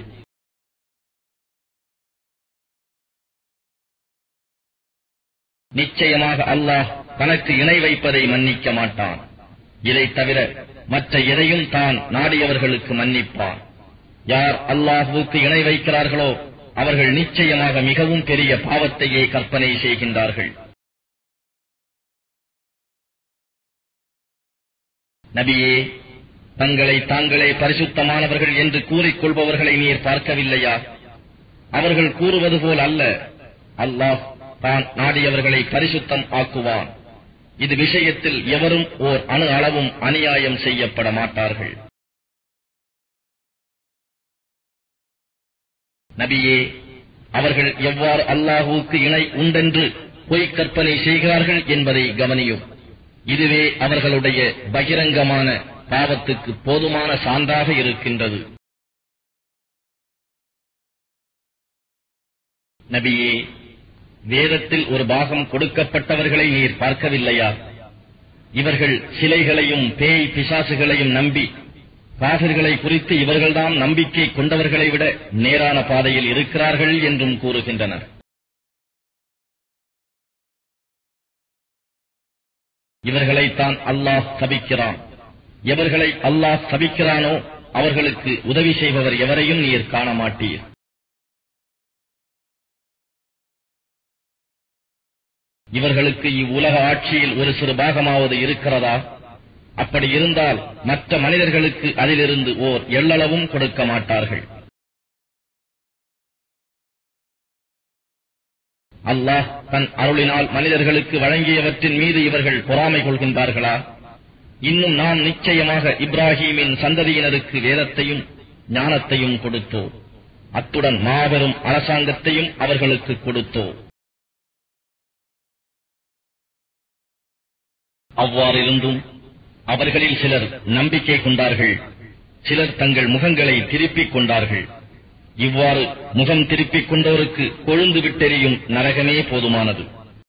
நிச்சயமாக அல்லாஹ் தனக்கு இணை வைப்பதை மன்னிக்க மாட்டான். இதைத் தவிர மற்ற எதையும் தான் நாடியவர்களுக்கு மன்னிப்பான். யார் அல்லாஹ்வுக்கு இணை வைக்கிறார்களோ அவர்கள் நிச்சயமாக மிகவும் பெரிய பாவத்தையே கற்பனை செய்கின்றார்கள். நபியே, தங்களை தாங்களே பரிசுத்தமானவர்கள் என்று கூறிக்கொள்பவர்களை நீர் பார்க்கவில்லையா? அவர்கள் கூறுவது போல் அல்ல, அல்லாஹ் தான் நாடியவர்களை பரிசுத்தம் ஆக்குவான். இது விஷயத்தில் எவரும் ஓர் அணு அளவும் அநியாயம் செய்யப்பட மாட்டார்கள். நபியே, அவர்கள் எவ்வாறு அல்லாஹுவுக்கு இணை உண்டென்று பொய்க் கற்பனை செய்கிறார்கள் என்பதை கவனியும். இதுவே அவர்களுடைய பகிரங்கமான பாவத்துக்கு போதுமான சான்றாக இருக்கின்றது. நபியே, வேதத்தில் ஒரு பாகம் கொடுக்கப்பட்டவர்களை நீர் பார்க்கவில்லையா? இவர்கள் சிலைகளையும் பேய் பிசாசுகளையும் நம்பி காஃபிர்களை குறித்து இவர்கள்தான் நம்பிக்கை கொண்டவர்களை விட நேரான பாதையில் இருக்கிறார்கள் என்றும் கூறுகின்றனர். இவர்களைத்தான் அல்லாஹ் சபிக்கிறான். எவர்களை அல்லாஹ் சபிக்கிறானோ அவர்களுக்கு உதவி செய்பவர் எவரையும் நீர் காண மாட்டீர். இவர்களுக்கு இவ்வுலக ஆட்சியில் ஒரு சிறு பாகமாவது இருக்கிறதா? அப்படி இருந்தால் மற்ற மனிதர்களுக்கு அதிலிருந்து ஓர் எள்ளளவும் கொடுக்க மாட்டார்கள். அல்லாஹ் தன் அருளினால் மனிதர்களுக்கு வழங்கியவற்றின் மீது இவர்கள் பொறாமை கொள்கின்றார்களா? இன்னும் நாம் நிச்சயமாக இப்ராஹீமின் சந்ததியினருக்கு வேதத்தையும் ஞானத்தையும் கொடுத்தோம். அத்துடன் மாபெரும் அரசாங்கத்தையும் அவர்களுக்கு கொடுத்தோம். அவ்வாறிருந்தும் அவர்களில் சிலர் நம்பிக்கை கொண்டார்கள், சிலர் தங்கள் முகங்களை திருப்பிக் கொண்டார்கள். இவ்வாறு முகம் திருப்பிக் கொண்டோருக்கு கொழுந்து விட்டெறியும் நரகமே போதுமானது.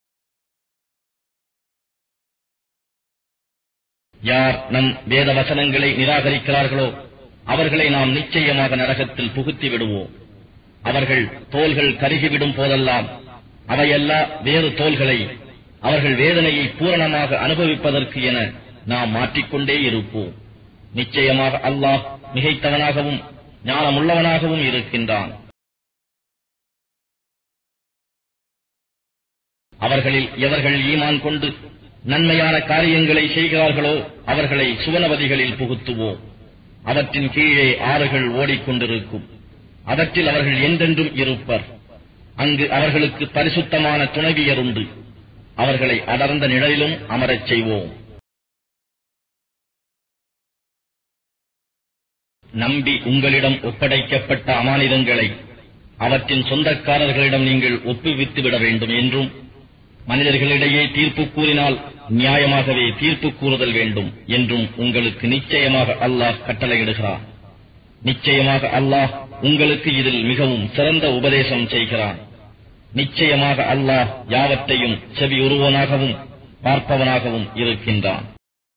யார் நம் வேத வசனங்களை நிராகரிக்கிறார்களோ அவர்களை நாம் நிச்சயமாக நரகத்தில் புகுத்தி விடுவோம். அவர்கள் தோள்கள் கருகிவிடும் போதெல்லாம் அவையல்லா வேறு தோள்களை அவர்கள் வேதனையை பூரணமாக அனுபவிப்பதற்கு என நாம் மாற்றிக்கொண்டே இருப்போம். நிச்சயமாக அல்லாஹ் மிகைத்தவனாகவும் ஞானமுள்ளவனாகவும் இருக்கின்றான். அவர்களில் எவர்கள் ஈமான் கொண்டு நன்மையான காரியங்களை செய்கிறார்களோ அவர்களை சுவனவதிகளில் புகுத்துவோம். அவற்றின் கீழே ஆறுகள் ஓடிக்கொண்டிருக்கும். அவற்றில் அவர்கள் என்றென்றும் இருப்பர். அங்கு அவர்களுக்கு பரிசுத்தமான துணைவியர் உண்டு. அவர்களை அடர்ந்த நிழலிலும் அமரச் செய்வோம். நம்பி உங்களிடம் ஒப்படைக்கப்பட்ட அமானிதங்களை அவற்றின் சொந்தக்காரர்களிடம் நீங்கள் ஒப்புவித்து விட வேண்டும் என்றும், மனிதர்களிடையே தீர்ப்பு கூறினால் நியாயமாகவே தீர்ப்பு கூறுதல் வேண்டும் என்றும் உங்களுக்கு நிச்சயமாக அல்லாஹ் கட்டளையிடுகிறான். நிச்சயமாக அல்லாஹ் உங்களுக்கு இதில் மிகவும் சிறந்த உபதேசம் செய்கிறான். நிச்சயமாக அல்லாஹ் யாவற்றையும் செவியுறுவனாகவும் பார்ப்பவனாகவும் இருக்கின்றான்.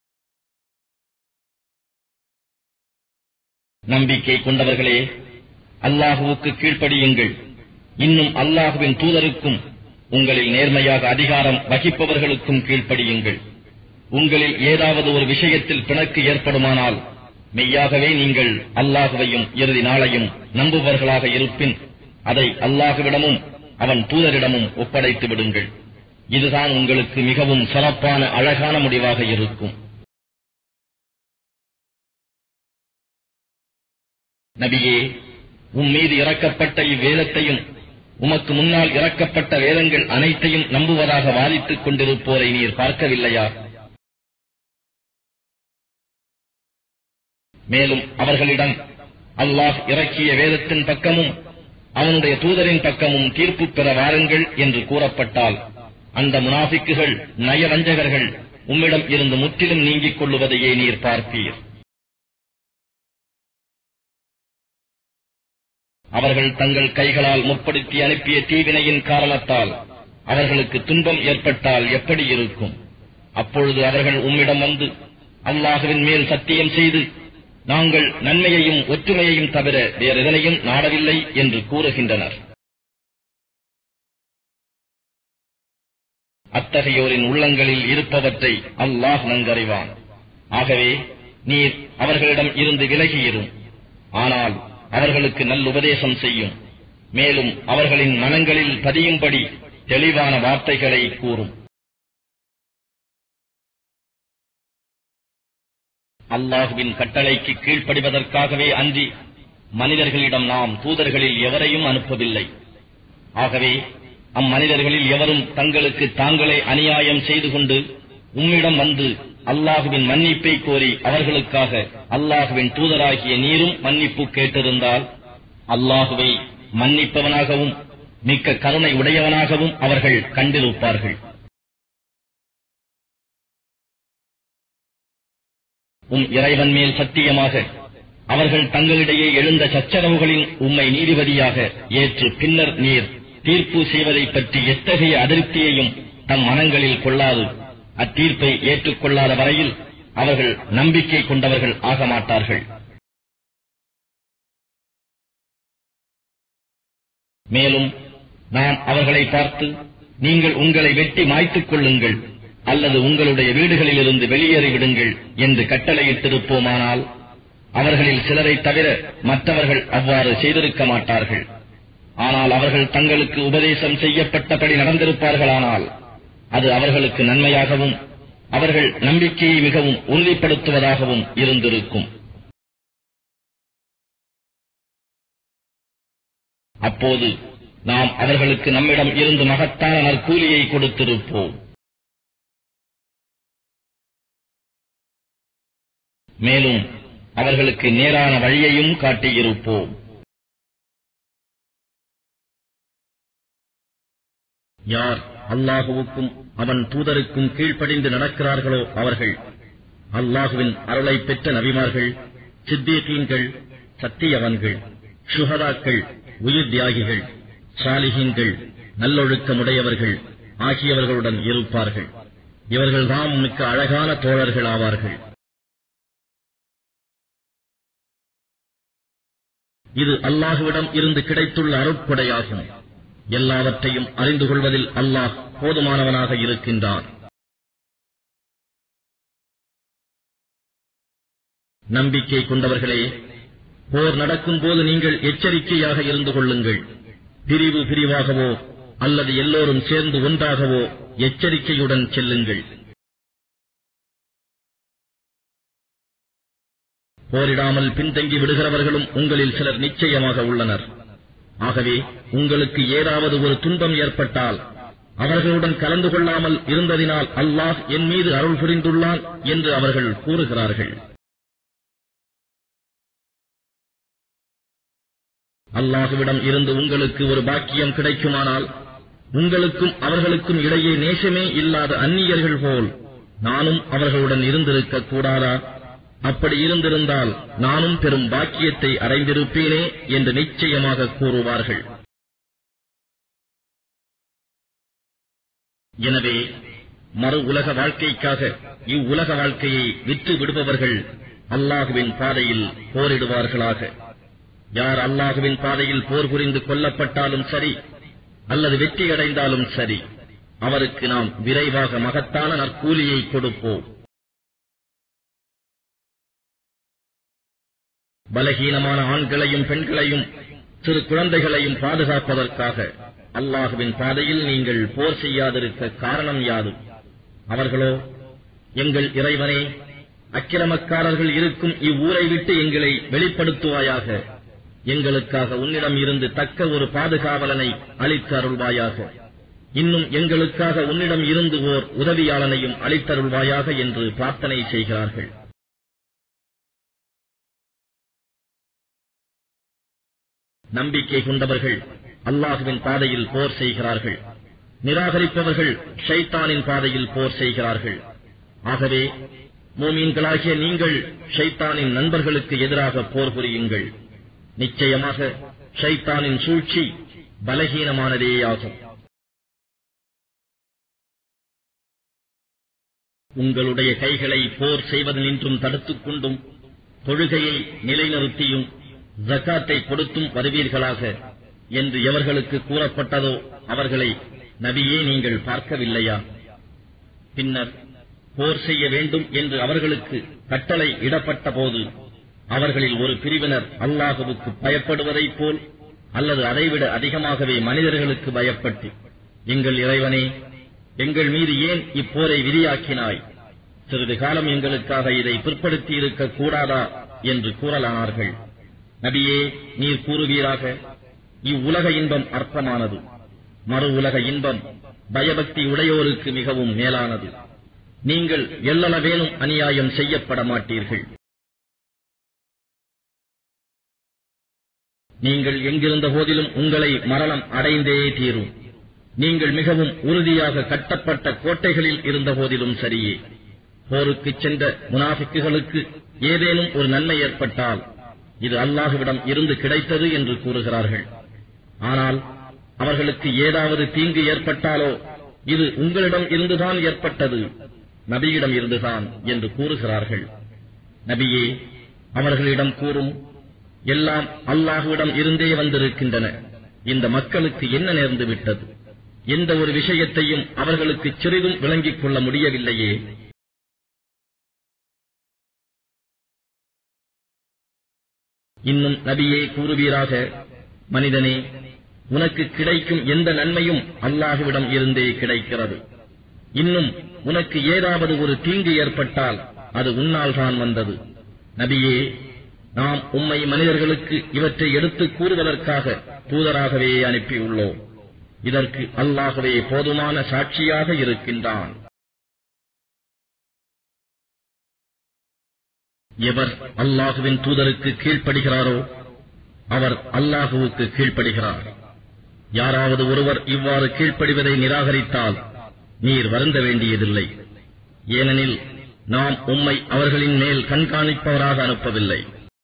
நம்பிக்கை கொண்டவர்களே, அல்லாஹுவுக்கு கீழ்ப்படியுங்கள். இன்னும் அல்லாஹுவின் தூதருக்கும் உங்களில் நேர்மையாக அதிகாரம் வகிப்பவர்களுக்கும் கீழ்ப்படியுங்கள். உங்களில் ஏதாவது ஒரு விஷயத்தில் பிணக்கு ஏற்படுமானால் மெய்யாகவே நீங்கள் அல்லாஹுவையும் இறுதி நாளையும் நம்புபவர்களாக இருப்பின் அதை அல்லாஹுவிடமும் அவன் தூதரிடமும் ஒப்படைத்து விடுங்கள். இதுதான் உங்களுக்கு மிகவும் சிறப்பான அழகான முடிவாக இருக்கும். நபியே, உம் மீது இறக்கப்பட்ட இவ்வேதத்தையும் உமக்கு முன்னால் இறக்கப்பட்ட வேதங்கள் அனைத்தையும் நம்புவதாக வாதித்துக் கொண்டிருப்போரை நீர் பார்க்கவில்லையா? மேலும் அவர்களிடம் அல்லாஹ் இறக்கிய வேதத்தின் பக்கமும் அவனுடைய தூதரின் பக்கமும் தீர்ப்பு பெற வாருங்கள் என்று கூறப்பட்டால் அந்த முனாஃபிக்குகள் நயவஞ்சகர்கள் உம்மிடம் இருந்து முற்றிலும் நீங்கிக் கொள்ளுவதையே நீர் பார்ப்பீர். அவர்கள் தங்கள் கைகளால் முற்படுத்தி அனுப்பிய தீவினையின் காரணத்தால் அவர்களுக்கு துன்பம் ஏற்பட்டால் எப்படி இருக்கும்? அப்பொழுது அவர்கள் உம்மிடம் வந்து அல்லாஹுவின் மேல் சத்தியம் செய்து நாங்கள் நன்மையையும் ஒற்றுமையையும் தவிர வேறெதனையும் நாடவில்லை என்று கூறுகின்றனர். அத்தகையோரின் உள்ளங்களில் இருப்பவற்றை அல்லாஹ் நன்கறிவான். ஆகவே நீர் அவர்களிடம் இருந்து விலகியிரும். ஆனால் அவர்களுக்கு நல்லுபதேசம் செய்யும். மேலும் அவர்களின் மனங்களில் பதியும்படி தெளிவான வார்த்தைகளை கூறும். அல்லாஹுவின் கட்டளைக்கு கீழ்ப்படிவதற்காகவே அன்றி மனிதர்களிடம் நாம் தூதர்களில் எவரையும் அனுப்பவில்லை. ஆகவே அம்மனிதர்களில் எவரும் தங்களுக்கு தாங்களே அநியாயம் செய்து கொண்டு உம்மிடம் வந்து அல்லாஹுவின் மன்னிப்பை கோரி அவர்களுக்காக அல்லாஹுவின் தூதராகிய நீரும் மன்னிப்பு கேட்டிருந்தால் அல்லாஹுவை மன்னிப்பவனாகவும் மிக்க கருணை உடையவனாகவும் அவர்கள் கண்டிருப்பார்கள். உம் இறைவன் மேல் சத்தியமாக அவர்கள் தங்களிடையே எழுந்த சச்சரவுகளின் உம்மை நீதிபதியாக ஏற்று பின்னர் நீர் தீர்ப்பு செய்வதைப் பற்றி எத்தகைய அதிருப்தியையும் தம் மனங்களில் கொள்ளாது அத்தீர்ப்பை ஏற்றுக்கொள்ளாத வரையில் அவர்கள் நம்பிக்கை கொண்டவர்கள் ஆக மாட்டார்கள். மேலும் நாம் அவர்களை பார்த்து, நீங்கள் உங்களை வெட்டி மாய்த்துக் கொள்ளுங்கள் அல்லது உங்களுடைய வீடுகளிலிருந்து வெளியேறிவிடுங்கள் என்று கட்டளையிட்டிருப்போமானால் அவர்களில் சிலரை தவிர மற்றவர்கள் அவ்வாறு செய்திருக்க மாட்டார்கள். ஆனால் அவர்கள் தங்களுக்கு உபதேசம் செய்யப்பட்டபடி நடந்திருப்பார்களானால் அது அவர்களுக்கு நன்மையாகவும் அவர்கள் நம்பிக்கையை மிகவும் உறுதிப்படுத்துவதாகவும் இருந்திருக்கும். அப்போது நாம் அவர்களுக்கு நம்மிடம் இருந்து மகத்தான நற்கூலியை கொடுத்திருப்போம். மேலும் அவர்களுக்கு நேரான வழியையும் காட்டியிருப்போம். யார் அல்லாஹுவுக்கும் அவன் தூதருக்கும் கீழ்ப்படிந்து நடக்கிறார்களோ அவர்கள் அல்லாஹுவின் அருளை பெற்ற நபிமார்கள், சித்தீகீன்கள், சத்தியவன்கள், சுஹதாக்கள், உயிர் தியாகிகள், சாலிஹீன்கள், நல்லொழுக்கமுடையவர்கள் ஆகியவர்களுடன் இருப்பார்கள். இவர்கள் தாம் மிக்க அழகான தோழர்கள் ஆவார்கள். இது அல்லாஹுவிடம் இருந்து கிடைத்துள்ள அருட்கொடையாகும். எல்லாவற்றையும் அறிந்து கொள்வதில் அல்லாஹ் போதுமானவனாக இருக்கின்றான். நம்பிக்கை கொண்டவர்களே, போர் நடக்கும் போது நீங்கள் எச்சரிக்கையாக இருந்து கொள்ளுங்கள். பிரிவு பிரிவாகவோ அல்லது எல்லோரும் சேர்ந்து ஒன்றாகவோ எச்சரிக்கையுடன் செல்லுங்கள். போரிடாமல் பின்தங்கி விடுகிறவர்களும் உங்களில் சிலர் நிச்சயமாக உள்ளனர். ஆகவே உங்களுக்கு ஏதாவது ஒரு துன்பம் ஏற்பட்டால் அவர்களுடன் கலந்து கொள்ளாமல் இருந்ததினால் அல்லாஹ் என் மீது அருள் புரிந்துள்ளான் என்று அவர்கள் கூறுகிறார்கள். அல்லாஹுவிடம் இருந்து உங்களுக்கு ஒரு பாக்கியம் கிடைக்குமானால் உங்களுக்கும் அவர்களுக்கும் இடையே நேசமே இல்லாத அந்நியர்கள் போல் நானும் அவர்களுடன் இருந்திருக்க கூடாதா? அப்படி இருந்திருந்தால் நானும் பெரும் பாக்கியத்தை அடைந்திருப்பேனே என்று நிச்சயமாக கூறுவார்கள். எனவே மறு உலக வாழ்க்கைக்காக இவ்வுலக வாழ்க்கையை விற்று விடுபவர்கள் அல்லாஹுவின் பாதையில் போரிடுவார்களாக. யார் அல்லாஹுவின் பாதையில் போர் புரிந்து கொல்லப்பட்டாலும் சரி அல்லது வெற்றியடைந்தாலும் சரி, அவருக்கு நாம் விரைவாக மகத்தான நற்கூலியை கொடுப்போம். பலகீனமான ஆண்களையும் பெண்களையும் சிறு குழந்தைகளையும் பாதுகாப்பதற்காக அல்லாஹுவின் பாதையில் நீங்கள் போர் செய்யாதிருக்க காரணம் யாது? அவர்களோ, எங்கள் இறைவனே, அக்கிரமக்காரர்கள் இருக்கும் இவ்வூரை விட்டு எங்களை வெளிப்படுத்துவாயாக, எங்களுக்காக உன்னிடம் இருந்து தக்க ஒரு பாதுகாவலனை அளித்து அருள்வாயாக, இன்னும் எங்களுக்காக உன்னிடம் இருந்து ஓர் உதவியாளனையும் அளித்தருள்வாயாக என்று பிரார்த்தனை செய்கிறார்கள். நம்பிக்கை கொண்டவர்கள் அல்லாஹுவின் பாதையில் போர் செய்கிறார்கள். நிராகரிப்பவர்கள் ஷைத்தானின் பாதையில் போர் செய்கிறார்கள். ஆகவே மூமீன்களாகிய நீங்கள் ஷைத்தானின் நண்பர்களுக்கு எதிராக போர் புரியுங்கள். நிச்சயமாக ஷைத்தானின் சூழ்ச்சி பலகீனமானதேயாகும். உங்களுடைய கைகளை போர் செய்வதனின்றும் தடுத்துக் கொண்டும் தொழுகையை நிலைநிறுத்தியும் ஜகாத்தை கொடுத்தும் வருவீர்களாக என்று எவர்களுக்கு கூறப்பட்டதோ அவர்களை நபியே நீங்கள் பார்க்கவில்லையா? பின்னர் போர் செய்ய வேண்டும் என்று அவர்களுக்கு கட்டளை இடப்பட்ட போது அவர்களில் ஒரு பிரிவினர் அல்லாஹுவுக்கு பயப்படுவதைப் போல் அல்லது அதைவிட அதிகமாகவே மனிதர்களுக்கு பயப்பட்டு, எங்கள் இறைவனே, எங்கள் மீது ஏன் இப்போரை விதியாக்கினாய்? சிறிது காலம் எங்களுக்காக இதை பிற்படுத்தி இருக்க கூடாதா என்று கூறலானார்கள். நபியே, நீர் கூறுவீராக, இவ்வுலக இன்பம் அற்பமானது, மறு உலக இன்பம் பயபக்தி உடையோருக்கு மிகவும் மேலானது. நீங்கள் எல்லளவேனும் அநியாயம் செய்யப்பட மாட்டீர்கள். நீங்கள் எங்கிருந்த போதிலும் உங்களை மரணம் அடைந்தே தீரும். நீங்கள் மிகவும் உறுதியாக கட்டப்பட்ட கோட்டைகளில் இருந்த போதிலும் சரியே, போருக்குச் சென்ற முனாஃபிக்குகளுக்கு ஏதேனும் ஒரு நன்மை ஏற்பட்டால் இது அல்லாஹ்விடம் இருந்து கிடைத்தது என்று கூறுகிறார்கள். ஆனால் அவர்களுக்கு ஏதாவது தீங்கு ஏற்பட்டாலோ இது உங்களிடம் இருந்துதான் ஏற்பட்டது, நபியிடம் இருந்துதான் என்று கூறுகிறார்கள். நபியே, அவர்களிடம் கூறும், எல்லாம் அல்லாஹ்விடம் இருந்தே வந்திருக்கின்றன. இந்த மக்களுக்கு என்ன நேர்ந்து விட்டது? எந்த ஒரு விஷயத்தையும் அவர்களுக்கு சிறிதும் விளங்கிக் கொள்ள முடியவில்லையே. இன்னும் நபியே கூறுவீராக, மனிதனே, உனக்கு கிடைக்கும் எந்த நன்மையும் அல்லாஹ்விடம் இருந்தே கிடைக்கிறது. இன்னும் உனக்கு ஏதாவது ஒரு தீங்கு ஏற்பட்டால் அது உன்னால் தான் வந்தது. நபியே, நாம் உம்மை மனிதர்களுக்கு இவற்றை எடுத்துக் கூறுவதற்காக தூதராகவே அனுப்பியுள்ளோம். இதற்கு அல்லாஹ்வே போதுமான சாட்சியாக இருக்கின்றான். எவர் அல்லாஹுவின் தூதருக்கு கீழ்ப்படுகிறாரோ அவர் அல்லாஹுவுக்கு கீழ்ப்படுகிறார். யாராவது ஒருவர் இவ்வாறு கீழ்ப்படிவதை நிராகரித்தால் நீர் வருந்த வேண்டியதில்லை. ஏனெனில் நாம் உம்மை அவர்களின் மேல் கண்காணிப்பவராக அனுப்பவில்லை.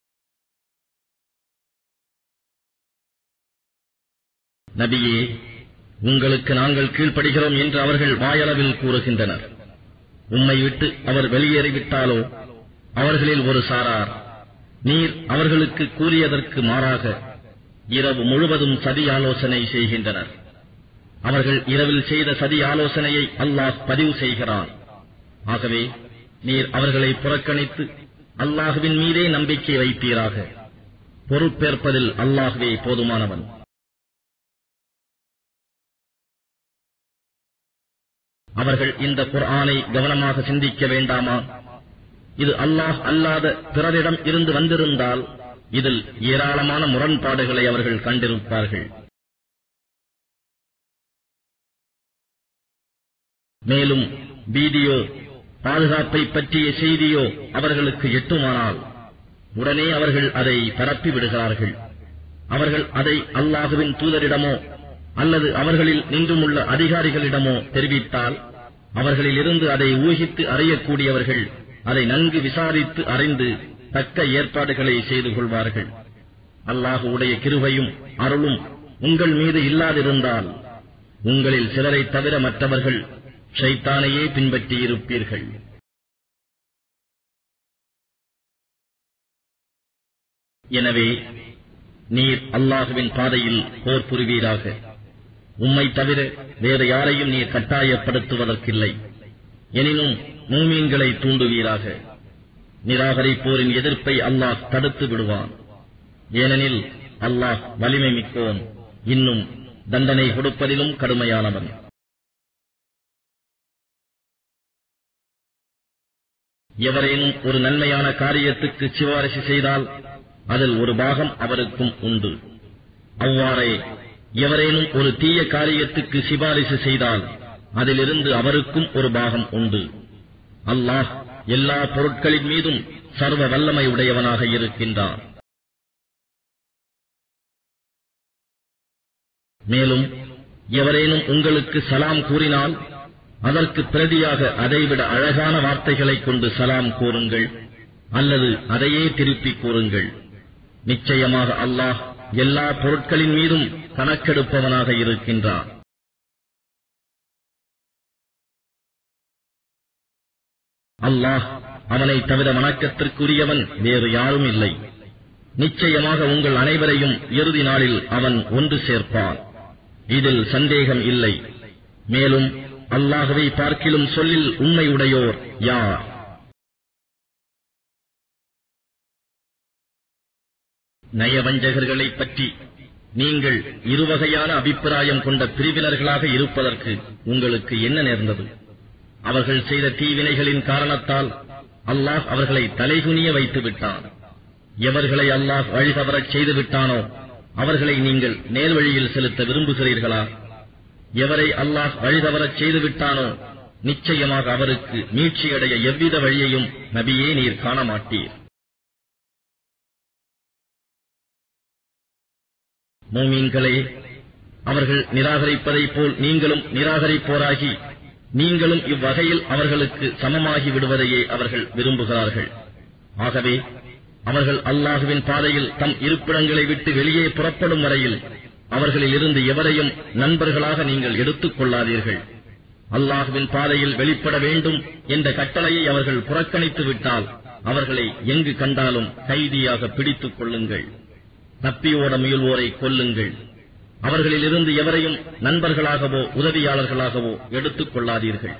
நபியே, உங்களுக்கு நாங்கள் கீழ்ப்படுகிறோம் என்று அவர்கள் வாயளவில் கூறுகின்றனர். உம்மை விட்டு அவர் வெளியேறிவிட்டாலோ அவர்களில் ஒரு சாரார் நீர் அவர்களுக்கு கூறியதற்கு மாறாக இரவு முழுவதும் சதி ஆலோசனை செய்கின்றனர். அவர்கள் இரவில் செய்த சதி ஆலோசனையை அல்லாஹ் பதிவு செய்கிறான். ஆகவே நீர் அவர்களை புறக்கணித்து அல்லாஹுவின் மீதே நம்பிக்கை வைப்பீராக. பொறுப்பேற்பதில் அல்லாஹ்வே போதுமானவன். அவர்கள் இந்த குர்ஆனை கவனமாக சிந்திக்க வேண்டாமா? இது அல்லாஹ் அல்லாத பிறரிடம் இருந்து வந்திருந்தால் இதில் ஏராளமான முரண்பாடுகளை அவர்கள் கண்டிருப்பார்கள். மேலும் வீடியோ பாதுகாப்பை பற்றிய செய்தியோ அவர்களுக்கு எட்டுமானால் உடனே அவர்கள் அதை பரப்பி விடுகிறார்கள். அவர்கள் அதை அல்லாஹுவின் தூதரிடமோ அல்லது அவர்களில் நின்றுமுள்ள அதிகாரிகளிடமோ தெரிவித்தால் அவர்களில் இருந்து அதை ஊகித்து அறியக்கூடியவர்கள் அதை நன்கு விசாரித்து அறிந்து தக்க ஏற்பாடுகளை செய்து கொள்வார்கள். அல்லாஹுவுடைய கிருபையும் அருளும் உங்கள் மீது இல்லாதிருந்தால் உங்களில் சிலரை தவிர மற்றவர்கள் ஷைத்தானையே பின்பற்றியிருப்பீர்கள். எனவே நீர் அல்லாஹுவின் பாதையில் போர் புரிவீராக. உம்மை தவிர வேறு யாரையும் நீர் கட்டாயப்படுத்துவதற்கில்லை. எனினும் மூமீன்களை தூண்டுவீராக. நிராகரிப்போரின் எதிர்ப்பை அல்லாஹ் தடுத்து விடுவான். ஏனெனில் அல்லாஹ் வலிமை மிக்கோன், இன்னும் தண்டனை கொடுப்பதிலும் கடுமையானவன். எவரேனும் ஒரு நன்மையான காரியத்துக்கு சிபாரிசு செய்தால் அதில் ஒரு பாகம் அவருக்கும் உண்டு. அவ்வாறே எவரேனும் ஒரு தீய காரியத்துக்கு சிபாரிசு செய்தால் அதிலிருந்து அவருக்கும் ஒரு பாகம் உண்டு. அல்லாஹ் எல்லா பொருட்களின் மீதும் சர்வ வல்லமை உடையவனாக இருக்கின்றான். மேலும் எவரேனும் உங்களுக்கு சலாம் கூறினால் அதற்கு பிரதியாக அதைவிட அழகான வார்த்தைகளைக் கொண்டு சலாம் கூறுங்கள், அல்லது அதையே திருப்பிக் கூறுங்கள். நிச்சயமாக அல்லாஹ் எல்லா பொருட்களின் மீதும் கணக்கெடுப்பவனாக இருக்கின்றான். அல்லாஹ் அவனை தவிர வணக்கத்திற்குரியவன் வேறு யாரும் இல்லை. நிச்சயமாக உங்கள் அனைவரையும் இறுதி நாளில் அவன் ஒன்று சேர்ப்பான், இதில் சந்தேகம் இல்லை. மேலும் அல்லாஹ்வை பார்க்கிலும் சொல்லில் உண்மை உடையோர் யார்? நயவஞ்சகர்களைப் பற்றி நீங்கள் இருவகையான அபிப்பிராயம் கொண்ட பிரிவினர்களாக இருப்பதற்கு உங்களுக்கு என்ன நேர்ந்தது? அவர்கள் செய்த தீவினைகளின் காரணத்தால் அல்லாஹ் அவர்களை தலைகுனிய வைத்து விட்டான். எவர்களை அல்லாஹ் வழிதவறச் செய்து விட்டானோ அவர்களை நீங்கள் நேர்வழியில் செலுத்த விரும்புகிறீர்களா? எவரை அல்லாஹ் வழிதவறச் செய்து விட்டானோ நிச்சயமாக அவருக்கு மீட்சியடைய எவ்வித வழியையும் நபியே நீர் காண மாட்டீர். மூமீன்களே, அவர்கள் நிராகரிப்பதைப் போல் நீங்களும் நிராகரிப்போராகி நீங்களும் இவ்வகையில் அவர்களுக்கு சமமாகி விடுவதையே அவர்கள் விரும்புகிறார்கள். ஆகவே அவர்கள் அல்லாஹுவின் பாதையில் தம் இருப்பிடங்களை விட்டு வெளியே புறப்படும் வரையில் அவர்களில் இருந்து எவரையும் நண்பர்களாக நீங்கள் எடுத்துக் கொள்ளாதீர்கள். அல்லாஹுவின் பாதையில் வெளிப்பட வேண்டும் என்ற கட்டளையை அவர்கள் புறக்கணித்து விட்டால் அவர்களை எங்கு கண்டாலும் கைதியாக பிடித்துக் கொள்ளுங்கள். தப்பியோட முயல்வோரை கொல்லுங்கள். அவர்களில் இருந்து எவரையும் நண்பர்களாகவோ உதவியாளர்களாகவோ எடுத்துக் கொள்ளாதீர்கள்.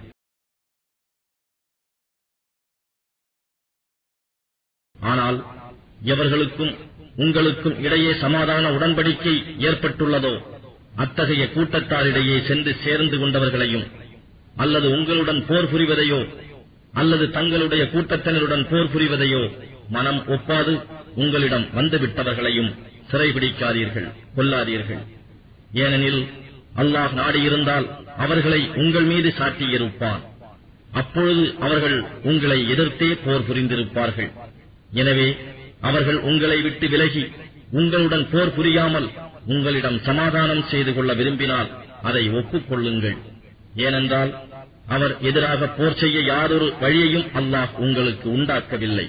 ஆனால் எவர்களுக்கும் உங்களுக்கும் இடையே சமாதான உடன்படிக்கை ஏற்பட்டுள்ளதோ அத்தகைய கூட்டத்தாரிடையே சென்று சேர்ந்து கொண்டவர்களையும் அல்லது உங்களுடன் போர் புரிவதையோ அல்லது தங்களுடைய கூட்டத்தினருடன் போர் புரிவதையோ மனம் ஒப்பாது உங்களிடம் வந்துவிட்டவர்களையும் சிறைபிடிக்காதீர்கள், கொல்லாதீர்கள். ஏனெனில் அல்லாஹ் நாடியிருந்தால் அவர்களை உங்கள் மீது சாட்டியிருப்பான். அப்பொழுது அவர்கள் உங்களை எதிர்த்தே போர் புரிந்திருப்பார்கள். எனவே அவர்கள் உங்களை விட்டு விலகி உங்களுடன் போர் புரியாமல் உங்களிடம் சமாதானம் செய்து கொள்ள விரும்பினால் அதை ஒப்புக்கொள்ளுங்கள். ஏனென்றால் அவர் எதிராக போர் செய்ய யாரொரு வழியையும் அல்லாஹ் உங்களுக்கு உண்டாக்கவில்லை.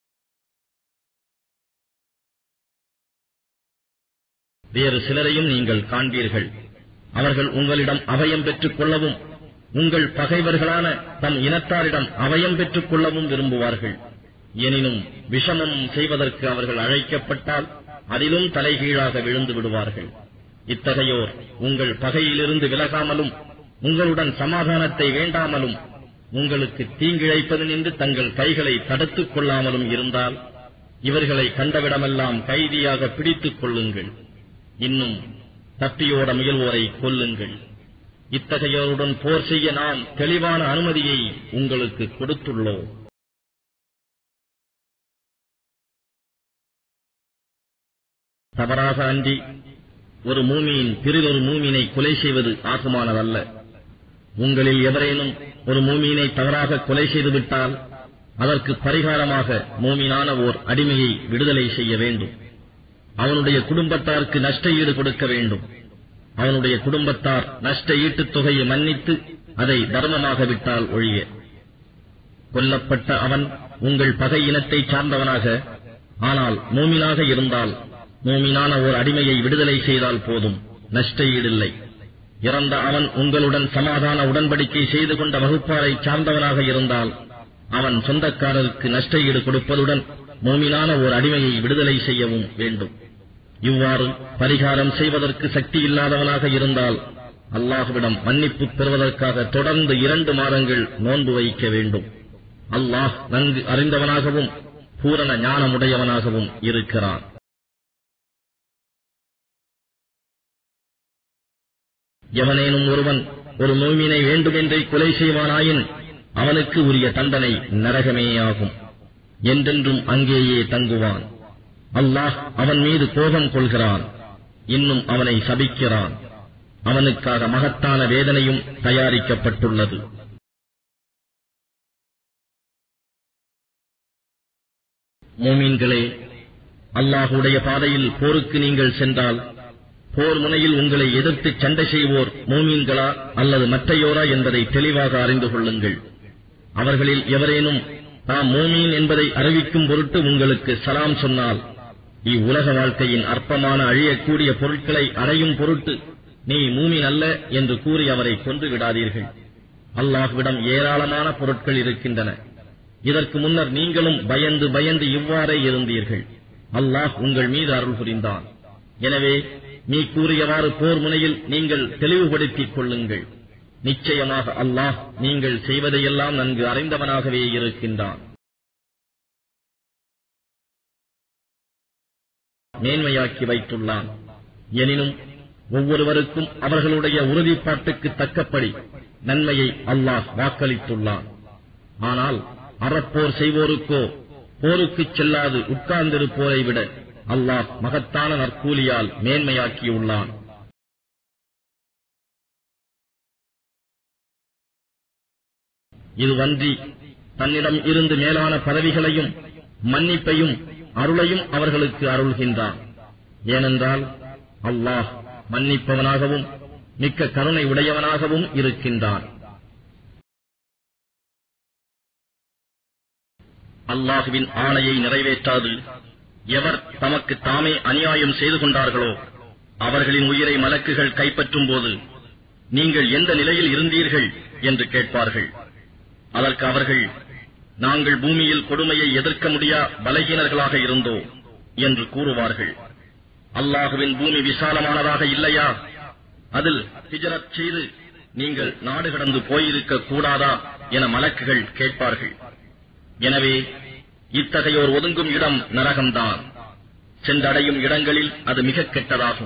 வேறு சிலரையும் நீங்கள் காண்பீர்கள். அவர்கள் உங்களிடம் அபயம் பெற்றுக் கொள்ளவும் உங்கள் பகைவர்களான தம் இனத்தாரிடம் அபயம் பெற்றுக் கொள்ளவும் விரும்புவார்கள். எனினும் விஷமம் செய்வதற்கு அவர்கள் அழைக்கப்பட்டால் அதிலும் தலைகீழாக விழுந்து விடுவார்கள். இத்தகையோர் உங்கள் பகையிலிருந்து விலகாமலும் உங்களுடன் சமாதானத்தை வேண்டாமலும் உங்களுக்கு தீங்கிழைப்பது நின்று தங்கள் கைகளை தடுத்துக் கொள்ளாமலும் இருந்தால் இவர்களை கண்டவிடமெல்லாம் கைதியாக பிடித்துக் கொள்ளுங்கள். இன்னும் தப்பியோட முயல்வோரை கொல்லுங்கள். இத்தகையோருடன் போர் செய்ய நாம் தெளிவான அனுமதியை உங்களுக்கு கொடுத்துள்ளோம். தவறாக அன்றி ஒரு மூமியின் பிறிதொரு மூமினை கொலை செய்வது ஆகுமானதல்ல. உங்களில் எவரேனும் ஒரு மூமியினை தவறாக கொலை செய்துவிட்டால் அதற்கு பரிகாரமாக மூமினான ஓர் அடிமையை விடுதலை செய்ய வேண்டும். அவனுடைய குடும்பத்தாருக்கு நஷ்ட ஈடு கொடுக்க வேண்டும். அவனுடைய குடும்பத்தார் நஷ்ட ஈட்டுத் தொகையை மன்னித்து அதை தர்மமாக விட்டால் ஒழிய. கொல்லப்பட்ட அவன் உங்கள் பகை இனத்தை சார்ந்தவனாக ஆனால் மூமினாக இருந்தால் மூமினான ஓர் அடிமையை விடுதலை செய்தால் போதும், நஷ்ட ஈடில்லை. இறந்த அவன் உங்களுடன் சமாதான உடன்படிக்கை செய்து கொண்ட வகுப்பாரை சார்ந்தவனாக இருந்தால் அவன் சொந்தக்காரருக்கு நஷ்ட ஈடு கொடுப்பதுடன் மூமினான ஓர் அடிமையை விடுதலை செய்யவும் வேண்டும். இவ்வாறு பரிகாரம் செய்வதற்கு சக்தி இல்லாதவனாக இருந்தால் அல்லாஹ்விடம் மன்னிப்பு பெறுவதற்காக தொடர்ந்து இரண்டு மாதங்கள் நோன்பு வைக்க வேண்டும். அல்லாஹ் நன்கு அறிந்தவனாகவும் பூரண ஞானமுடையவனாகவும் இருக்கிறான். எவனேனும் ஒருவன் ஒரு மூமினை வேண்டுமென்றே கொலை செய்வானாயின் அவனுக்கு உரிய தண்டனை நரகமேயாகும். என்றென்றும் அங்கேயே தங்குவான். அல்லாஹ் அவன் மீது கோபம் கொள்கிறான். இன்னும் அவனை சபிக்கிறான். அவனுக்காக மகத்தான வேதனையும் தயாரிக்கப்பட்டுள்ளது. மூமின்களே, அல்லாஹுடைய பாதையில் போருக்கு நீங்கள் சென்றால் போர் முனையில் உங்களை எதிர்த்து சண்டை செய்வோர் மூமீன்களா அல்லது மற்றையோரா என்பதை தெளிவாக அறிந்து கொள்ளுங்கள். அவர்களில் எவரேனும் தாம் மூமீன் என்பதை அறிவிக்கும் பொருட்டு உங்களுக்கு சலாம் சொன்னால் இவ்வுலக வாழ்க்கையின் அற்பமான அழியக்கூடிய பொருட்களை அடையும் பொருட்டு நீ மூமீன் அல்ல என்று கூறி அவரை கொன்று விடாதீர்கள். அல்லாஹ்விடம் ஏராளமான பொருட்கள் இருக்கின்றன. இதற்கு முன்னர் நீங்களும் பயந்து பயந்து இவ்வாறே இருந்தீர்கள். அல்லாஹ் உங்கள் மீது அருள் புரிந்தான். எனவே நீ கூறியவாறு போர் முனையில் நீங்கள் தெளிவுபடுத்திக் கொள்ளுங்கள். நிச்சயமாக அல்லாஹ் நீங்கள் செய்வதையெல்லாம் நன்கு அறிந்தவனாகவே இருக்கின்றான். மேன்மையாக்கி வைத்துள்ளான். எனினும் ஒவ்வொருவருக்கும் அவர்களுடைய உறுதிப்பாட்டுக்கு தக்கபடி நன்மையை அல்லாஹ் வாக்களித்துள்ளான். ஆனால் அறப்போர் செய்வோருக்கோ போருக்குச் செல்லாது உட்கார்ந்திருப்போரை விட அல்லாஹ் மகத்தான நற்கூலியால் மேன்மையாக்கியுள்ளான். இதுவன்றி தன்னிடம் இருந்து மேலான பதவிகளையும் மன்னிப்பையும் அருளையும் அவர்களுக்கு அருள்கின்றான். ஏனென்றால் அல்லாஹ் மன்னிப்பவனாகவும் மிக்க கருணை உடையவனாகவும் இருக்கின்றான். அல்லாஹுவின் ஆணையை நிறைவேற்றாது எவர் தமக்கு தாமே அநியாயம் செய்து கொண்டார்களோ அவர்களின் உயிரை மலக்குகள் கைப்பற்றும் போது நீங்கள் எந்த நிலையில் இருந்தீர்கள் என்று கேட்பார்கள். அதற்கு அவர்கள், நாங்கள் பூமியில் கொடுமையை எதிர்க்க முடியா பலகீனர்களாக இருந்தோ என்று கூறுவார்கள். அல்லாஹுவின் பூமி விசாலமானதாக இல்லையா? அதில் ஹிஜ்ரத் செய்து நீங்கள் நாடு கடந்து போயிருக்க கூடாதா என மலக்குகள் கேட்பார்கள். எனவே இத்தகையோர் ஒதுங்கும் இடம் நரகம்தான். சென்றடையும் இடங்களில் அது மிக கெட்டதாகும்.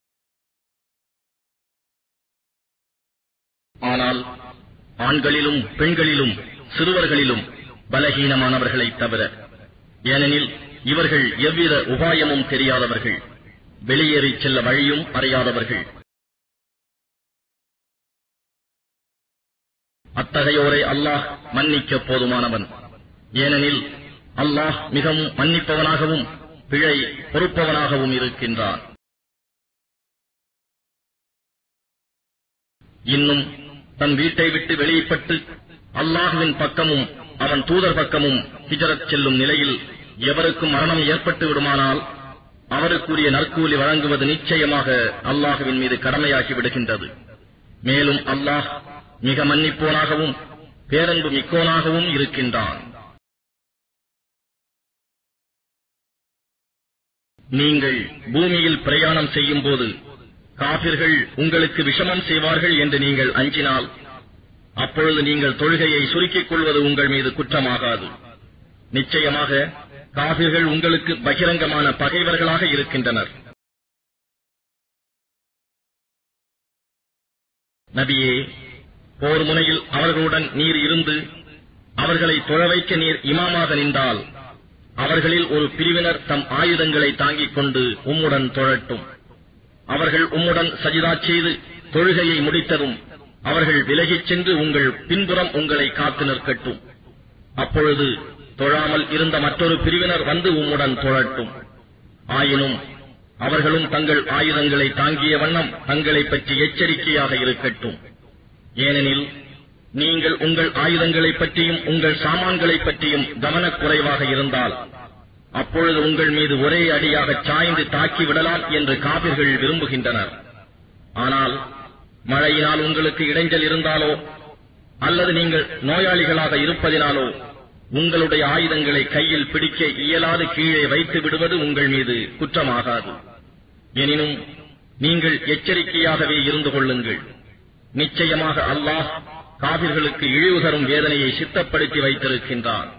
ஆனால் ஆண்களிலும் பெண்களிலும் சிறுவர்களிலும் பலகீனமானவர்களைத் தவிர, ஏனெனில் இவர்கள் எவ்வித உபாயமும் தெரியாதவர்கள், வெளியேறிச் செல்ல வழியும் அறியாதவர்கள். அத்தகையோரை அல்லாஹ் மன்னிக்க போதுமானவன். ஏனெனில் அல்லாஹ் மிகவும் மன்னிப்பவனாகவும் பிழை பொறுப்பவனாகவும் இருக்கின்றான். இன்னும் தன் வீட்டை விட்டு வெளியிட்டு அல்லாஹுவின் பக்கமும் அவன் தூதர் பக்கமும் ஹிஜ்ரத் செல்லும் நிலையில் எவருக்கும் மரணம் ஏற்பட்டு விடுமானால் அவருக்குரிய நற்கூலி வழங்குவது நிச்சயமாக அல்லாஹுவின் மீது கடமையாகி விடுகின்றது. மேலும் அல்லாஹ் மிக மன்னிப்போனாகவும் பேரன்பு மிக்கோனாகவும் இருக்கின்றான். நீங்கள் பூமியில் பிரயாணம் செய்யும் போது காபிர்கள் உங்களுக்கு விஷமம் செய்வார்கள் என்று நீங்கள் அஞ்சினால் அப்பொழுது நீங்கள் தொழுகையை சுருக்கிக் கொள்வது உங்கள் மீது குற்றமாகாது. நிச்சயமாக காபிர்கள் உங்களுக்கு பகிரங்கமான பகைவர்களாக இருக்கின்றனர். நபியே, போர் முனையில் அவர்களுடன் நீர் இருந்து அவர்களை தொழ வைக்க நீர் இமாமாக நின்றால் அவர்களில் ஒரு பிரிவினர் தம் ஆயுதங்களை தாங்கிக் கொண்டு உம்முடன் தொழட்டும். அவர்கள் உம்முடன் சஜிதா செய்து தொழுகையை முடித்ததும் அவர்கள் விலகிச் சென்று உங்கள் பின்புறம் உங்களை காத்து நிற்கட்டும். அப்பொழுது தொழாமல் இருந்த மற்றொரு பிரிவினர் வந்து உம்முடன் தொழட்டும். ஆயினும் அவர்களும் தங்கள் ஆயுதங்களை தாங்கிய வண்ணம் தங்களை பற்றி எச்சரிக்கையாக இருக்கட்டும். ஏனெனில் நீங்கள் உங்கள் ஆயுதங்களை பற்றியும் உங்கள் சாமான்களை பற்றியும் கவனக்குறைவாக இருந்தால் அப்பொழுது உங்கள் மீது ஒரே அடியாக சாய்ந்து தாக்கிவிடலாம் என்று காபிர்கள் விரும்புகின்றனர். ஆனால் மழையினால் உங்களுக்கு இடைஞ்சல் இருந்தாலோ அல்லது நீங்கள் நோயாளிகளாக இருப்பதினாலோ உங்களுடைய ஆயுதங்களை கையில் பிடிக்க இயலாது கீழே வைத்து விடுவது உங்கள் மீது குற்றமாகாது. எனினும் நீங்கள் எச்சரிக்கையாகவே இருந்து கொள்ளுங்கள். நிச்சயமாக அல்லாஹ் காபிர்களுக்கு இழிவு தரும் வேதனையை சித்தப்படுத்தி வைத்திருக்கின்றான்.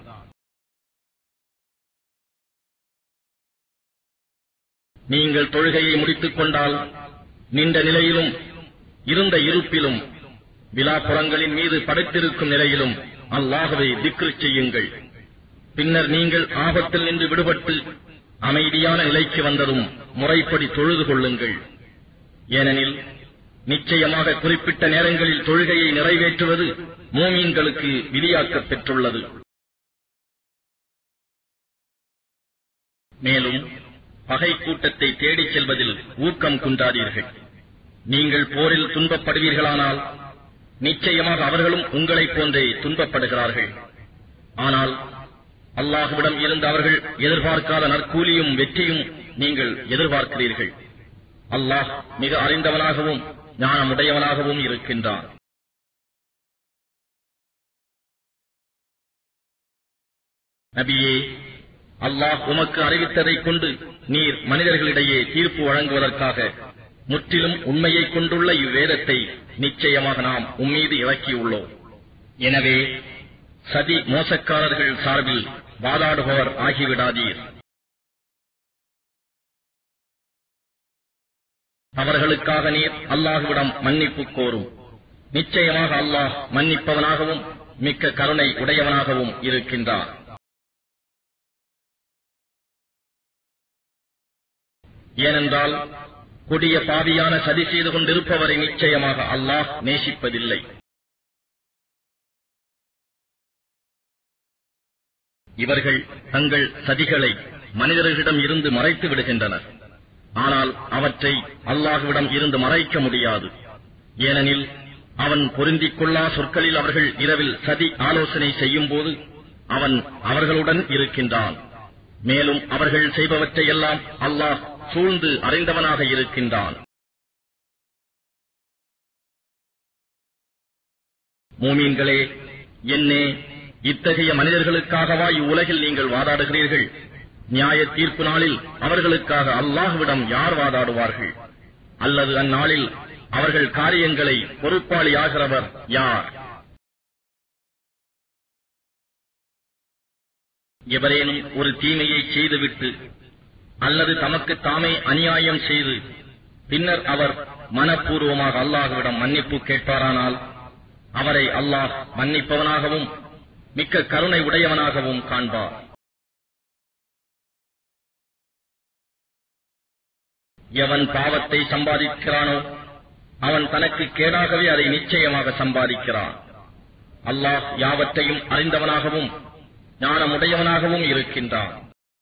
நீங்கள் தொழுகையை முடித்துக் கொண்டால் நின்ற நிலையிலும் இருந்த இருப்பிலும் விலாப்புறங்களின் மீது படுத்திருக்கும் நிலையிலும் அல்லாஹ்வை திக்ர் செய்யுங்கள். பின்னர் நீங்கள் ஆபத்தில் நின்று விடுபட்டு அமைதியான நிலைக்கு வந்ததும் முறைப்படி தொழுது கொள்ளுங்கள். ஏனெனில் நிச்சயமாக குறிப்பிட்ட நேரங்களில் தொழுகையை நிறைவேற்றுவது மூமீன்களுக்கு விதியாக்கப் பெற்றுள்ளது. மேலும் பகை கூட்டத்தை தேடிச் செல்வதில் ஊக்கம் குன்றாதீர்கள். நீங்கள் போரில் துன்பப்படுவீர்களானால் நிச்சயமாக அவர்களும் உங்களைப் போன்றே துன்பப்படுகிறார்கள். ஆனால் அல்லாஹ்விடம் இருந்து அவர்கள் எதிர்பார்க்காத நற்கூலியும் வெற்றியும் நீங்கள் எதிர்பார்க்கிறீர்கள். அல்லாஹ் மிக அறிந்தவனாகவும் ஞானமுடையவனாகவும் இருக்கின்றான். நபியே, அல்லாஹ் உமக்கு அறிவித்ததைக் கொண்டு நீர் மனிதர்களிடையே தீர்ப்பு வழங்குவதற்காக முற்றிலும் உண்மையைக் கொண்டுள்ள இவ்வேதத்தை நிச்சயமாக நாம் உம்மீது இறக்கியுள்ளோம். எனவே சதி மோசக்காரர்கள் சார்பில் வாதாடுபவர் ஆகிவிடாதீர். அவர்களுக்காக நீர் அல்லாஹ்விடம் மன்னிப்பு கோரும். நிச்சயமாக அல்லாஹ் மன்னிப்பவனாகவும் மிக்க கருணை உடையவனாகவும் இருக்கின்றான். ஏனென்றால் கொடிய பாவியான சதி செய்து கொண்டிருப்பவரை நிச்சயமாக அல்லாஹ் நேசிப்பதில்லை. இவர்கள் தங்கள் சதிகளை மனிதர்களிடம் இருந்து மறைத்து விடுகின்றனர். ஆனால் அவற்றை அல்லாஹ்விடம் இருந்து மறைக்க முடியாது. ஏனெனில் அவன் பொருந்திக் கொள்ளா சொற்களில் அவர்கள் இரவில் சதி ஆலோசனை செய்யும் போது அவன் அவர்களுடன் இருக்கின்றான். மேலும் அவர்கள் செய்பவற்றையெல்லாம் அல்லாஹ் சூழ்ந்து அறிந்தவனாக இருக்கின்றான். மூமீன்களே, என்னே, இத்தகைய மனிதர்களுக்காகவா இவ்வுலகில் நீங்கள் வாதாடுகிறீர்கள்? நியாய தீர்ப்பு நாளில் அவர்களுக்காக அல்லாஹ்விடம் யார் வாதாடுவார்கள்? அல்லது அந்நாளில் அவர்கள் காரியங்களை பொறுப்பாளியாகிறவர் யார்? எவரேனும் ஒரு தீமையை செய்துவிட்டு அல்லது தமக்கு தாமே அநியாயம் செய்து பின்னர் அவர் மனப்பூர்வமாக அல்லாஹ்விடம் மன்னிப்பு கேட்பாரானால் அவரை அல்லாஹ் மன்னிப்பவனாகவும் மிக்க கருணை உடையவனாகவும் காண்பார். எவன் பாவத்தை சம்பாதிக்கிறானோ அவன் தனக்கு கேடாகவே அதை நிச்சயமாக சம்பாதிக்கிறான். அல்லாஹ் யாவற்றையும் அறிந்தவனாகவும் ஞானமுடையவனாகவும் இருக்கின்றான்.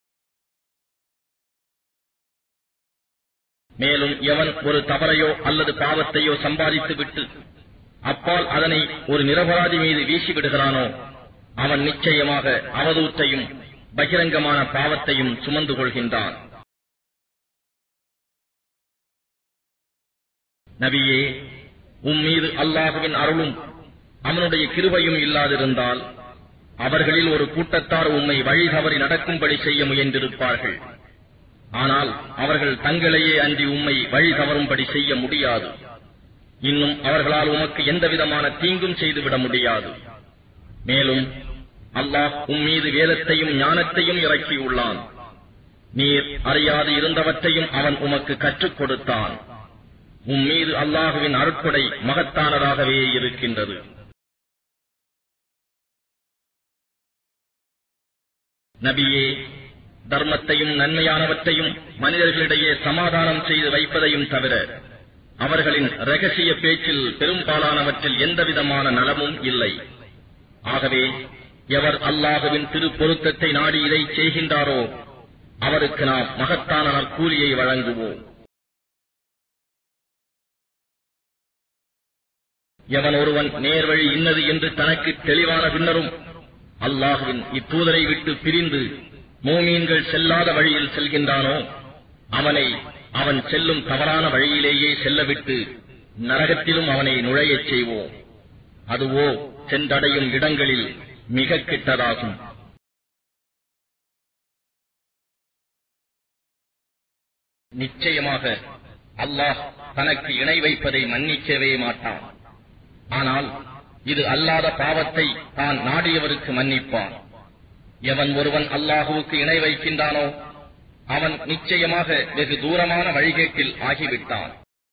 மேலும் எவன் ஒரு தவறையோ அல்லது பாவத்தையோ சம்பாதித்துவிட்டு அப்பால் அதனை ஒரு நிரபராதி மீது வீசிவிடுகிறானோ அவன் நிச்சயமாக அவதூற்றையும் பகிரங்கமான பாவத்தையும் சுமந்து கொள்கின்றான். நபியே, உம்மீது அல்லாஹுவின் அருளும் அவனுடைய கிருபையும் இல்லாதிருந்தால் அவர்களில் ஒரு கூட்டத்தார் உம்மை வழி தவறி நடக்கும்படி செய்ய முயன்றிருப்பார்கள். ஆனால் அவர்கள் தங்களையே அன்றி உம்மை வழி தவறும்படி செய்ய முடியாது. இன்னும் அவர்களால் உமக்கு எந்தவிதமான தீங்கும் செய்துவிட முடியாது. மேலும் அல்லாஹ் உம்மீது வேதத்தையும் ஞானத்தையும் இறக்கியுள்ளான். நீர் அறியாது இருந்தவற்றையும் அவன் உமக்கு கற்றுக் கொடுத்தான். உம்மீது அல்லாஹுவின் அருட்கொடை மகத்தானதாகவே இருக்கின்றது. நபியே, தர்மத்தையும் நன்மையானவற்றையும் மனிதர்களிடையே சமாதானம் செய்து வைப்பதையும் தவிர அவர்களின் ரகசிய பேச்சில் பெரும்பாலானவற்றில் எந்தவிதமான நலமும் இல்லை. ஆகவே எவர் அல்லாஹுவின் திருப்பொருத்தத்தை நாடி இதை செய்கின்றாரோ அவருக்கு நாம் மகத்தான நற்கூலியை வழங்குவோம். எவன் ஒருவன் நேர்வழி இன்னது என்று தனக்கு தெளிவான பின்னரும் அல்லாஹுவின் இத்தூதரை விட்டு பிரிந்து மூமீன்கள் செல்லாத வழியில் செல்கின்றானோ அவனை அவன் செல்லும் தவறான வழியிலேயே செல்லவிட்டு நரகத்திலும் அவனை நுழையச் செய்வோம். அதுவோ சென்றடையும் இடங்களில் மிக கிட்டதாகும். நிச்சயமாக அல்லாஹ் தனக்கு இணை வைப்பதை மன்னிக்கவே மாட்டான். ஆனால் இது அல்லாத பாவத்தை தான் நாடியவருக்கு மன்னிப்பான். எவன் ஒருவன் அல்லாஹுவுக்கு இணை வைக்கின்றானோ அவன் நிச்சயமாக வெகு தூரமான வழிகேட்டில் ஆகிவிட்டான்.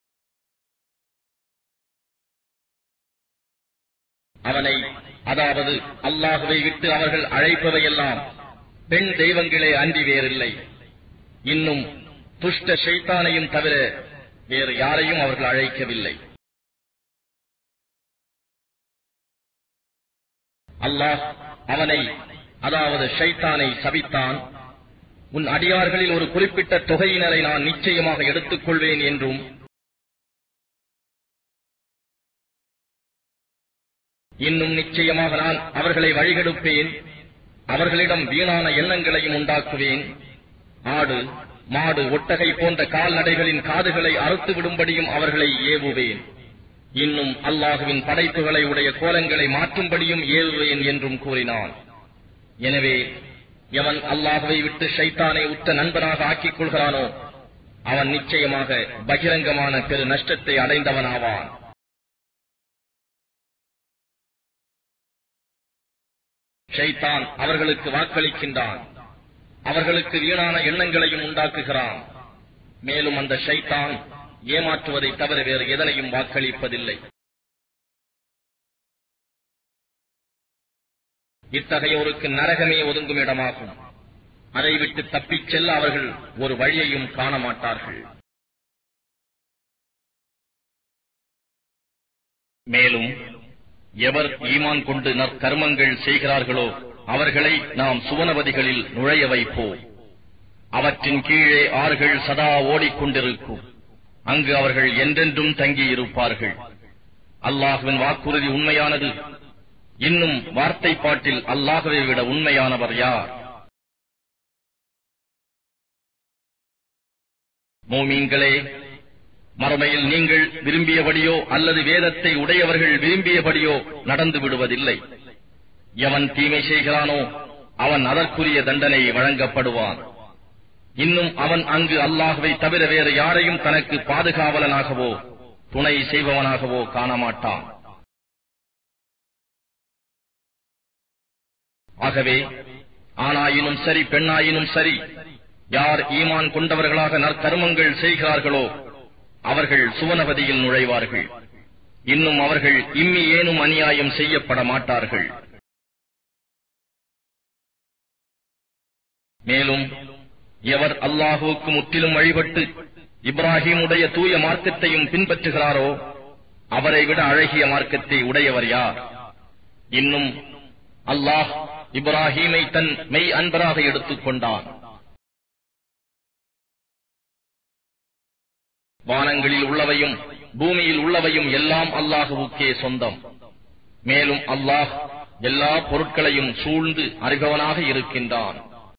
அவனை, அதாவது அல்லாஹுவை விட்டு அவர்கள் அழைப்பவையெல்லாம் பெண் தெய்வங்களே அன்றி வேறில்லை. இன்னும் துஷ்ட ஷைத்தானையும் தவிர வேறு யாரையும் அவர்கள் அழைக்கவில்லை. அல்லாஹ் அவனை, அதாவது ஷைத்தானை சபித்தான். உன் அடியார்களில் ஒரு குறிப்பிட்ட தொகையினரை நான் நிச்சயமாக எடுத்துக் கொள்வேன் என்றும் இன்னும் நிச்சயமாக நான் அவர்களை வழிகெடுப்பேன், அவர்களிடம் வீணான எண்ணங்களையும் உண்டாக்குவேன். ஆடு, மாடு, ஒட்டகை போன்ற கால்நடைகளின் காதுகளை அறுத்து விடும்படியும் அவர்களை ஏவுவேன். இன்னும் அல்லாஹுவின் படைப்புகளை உடைய கோலங்களை மாற்றும்படியும் ஏவுவேன் என்றும் கூறினான். எனவே எவன் அல்லாஹுவை விட்டு ஷைத்தானை உத்த நண்பனாக ஆக்கிக் கொள்கிறானோ அவன் நிச்சயமாக பகிரங்கமான பெரு நஷ்டத்தை அடைந்தவனாவான். ஷைத்தான் அவர்களுக்கு வாக்களிக்கின்றான், அவர்களுக்கு வீணான எண்ணங்களையும் உண்டாக்குகிறான். மேலும் அந்த ஷைத்தான் ஏமாற்றுவதை தவிர வேறு எதனையும் வாக்களிப்பதில்லை. இத்தகையோருக்கு நரகமே ஒதுங்கும் இடமாகும். அதை விட்டு தப்பிச் செல்ல அவர்கள் ஒரு வழியையும் காண மாட்டார்கள். மேலும் எவர் ஈமான் கொண்டு நற்கர்மங்கள் செய்கிறார்களோ அவர்களை நாம் சுவனவதிகளில் நுழைய வைப்போம். அவற்றின் கீழே ஆறுகள் சதா ஓடிக்கொண்டிருக்கும். அங்கு அவர்கள் என்றென்றும் தங்கியிருப்பார்கள். அல்லாஹ்வின் வாக்குறுதி உண்மையானது. இன்னும் வார்த்தை பாட்டில் அல்லாஹ்வை விட உண்மையானவர் யார்? மோமீன்களே, மறுமையில் நீங்கள் விரும்பியபடியோ அல்லது வேதத்தை உடையவர்கள் விரும்பியபடியோ நடந்து விடுவதில்லை. எவன் தீமை செய்கிறானோ அவன் அதற்குரிய தண்டனை வழங்கப்படுவான். இன்னும் அவன் அங்கு அல்லாஹ்வை தவிர வேறு யாரையும் தனக்கு பாதுகாவலனாகவோ துணை செய்பவனாகவோ காணமாட்டான். ஆகவே ஆணாயினும் சரி பெண்ணாயினும் சரி, யார் ஈமான் கொண்டவர்களாக நற்கர்மங்கள் செய்கிறார்களோ அவர்கள் சுவனபதியில் நுழைவார்கள். இன்னும் அவர்கள் இம்மி ஏனும் அநியாயம் செய்யப்பட மாட்டார்கள். மேலும் எவர் அல்லாஹுவுக்கு முற்றிலும் வழிபட்டு இப்ராஹீமுடைய தூய மார்க்கத்தையும் பின்பற்றுகிறாரோ அவரை விட அழகிய மார்க்கத்தை உடையவர் யார்? இன்னும் அல்லாஹ் இப்ராஹீமை தன் மெய் அன்பராக எடுத்துக் கொண்டான். வானங்களில் உள்ளவையும் பூமியில் உள்ளவையும் எல்லாம் அல்லாஹுவுக்கே சொந்தம். மேலும் அல்லாஹ் எல்லா பொருட்களையும் சூழ்ந்து அறிபவனாக இருக்கின்றான்.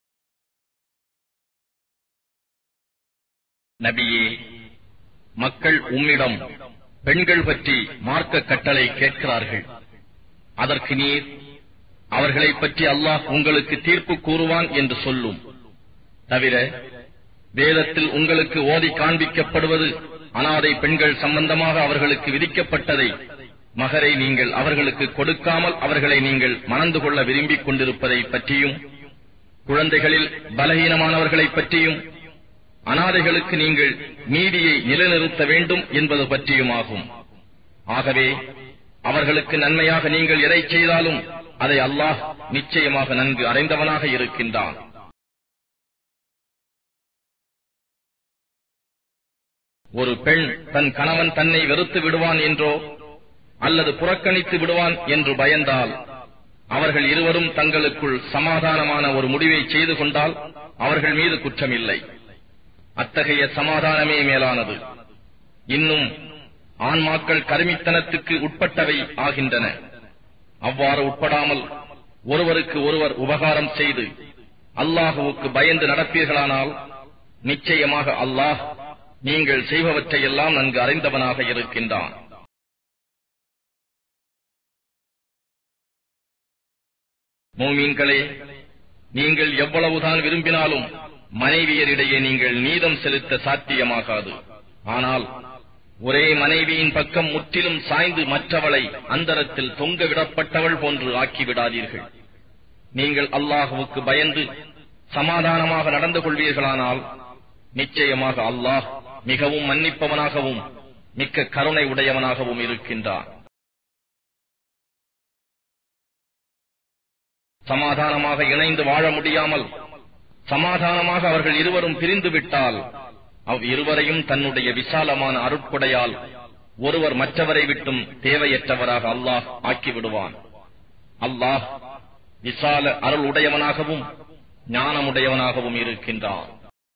நபியே, மக்கள் உம்மிடம் பெண்கள் பற்றி மார்க்க கட்டளை கேட்கிறார்கள். அதற்கு நீர் அவர்களை பற்றி அல்லாஹ் உங்களுக்கு தீர்ப்பு கூறுவான் என்று சொல்லும். தவிர வேதத்தில் உங்களுக்கு ஓதி காண்பிக்கப்படுவது அனாதை பெண்கள் சம்பந்தமாக அவர்களுக்கு விதிக்கப்பட்டதை, மகரை நீங்கள் அவர்களுக்கு கொடுக்காமல் அவர்களை நீங்கள் மணந்து கொள்ள விரும்பிக் கொண்டிருப்பதை பற்றியும், குழந்தைகளில் பலகீனமானவர்களை பற்றியும், அனாதைகளுக்கு நீங்கள் நீதியை நிலைநிறுத்த வேண்டும் என்பது பற்றியுமாகும். ஆகவே அவர்களுக்கு நன்மையாக நீங்கள் எதை செய்தாலும் அதை அல்லாஹ் நிச்சயமாக நன்கு அறிந்தவனாக இருக்கின்றான். ஒரு பெண் தன் கணவன் தன்னை வெறுத்து விடுவான் என்றோ அல்லது புறக்கணித்து விடுவான் என்று பயந்தால் அவர்கள் இருவரும் தங்களுக்குள் சமாதானமான ஒரு முடிவை செய்து கொண்டால் அவர்கள் மீது குற்றமில்லை. அத்தகைய சமாதானமே மேலானது. இன்னும் ஆன்மாக்கள் கருமித்தனத்துக்கு உட்பட்டவை ஆகின்றன. அவ்வாறு உட்படாமல் ஒருவருக்கு ஒருவர் உபகாரம் செய்து அல்லாஹுவுக்கு பயந்து நடப்பீர்களானால் நிச்சயமாக அல்லாஹ் நீங்கள் செய்பவற்றையெல்லாம் நன்கு அறிந்தவனாக இருக்கின்றான். மோமீன்களே, நீங்கள் எவ்வளவுதான் விரும்பினாலும் மனைவியரிடையே நீங்கள் நீதம் செலுத்த சாத்தியமாகாது. ஆனால் ஒரே மனைவியின் பக்கம் முற்றிலும் சாய்ந்து மற்றவளை அந்தரத்தில் தொங்க விடப்பட்டவள் போன்று ஆக்கிவிடாதீர்கள். நீங்கள் அல்லாஹுவுக்கு பயந்து சமாதானமாக நடந்து கொள்வீர்களானால் நிச்சயமாக அல்லாஹ் மிகவும் மன்னிப்பவனாகவும் மிக்க கருணை உடையவனாகவும் இருக்கின்றான். சமாதானமாக இணைந்து வாழ முடியாமல் சமாதானமாக அவர்கள் இருவரும் பிரிந்து விட்டால் அவ் இருவரையும் தன்னுடைய விசாலமான அருட்கொடையால் ஒருவர் மற்றவரை விட்டும் தேவையற்றவராக அல்லாஹ் ஆக்கிவிடுவான். அல்லாஹ் விசால அருள் உடையவனாகவும் ஞானமுடையவனாகவும் இருக்கின்றான்.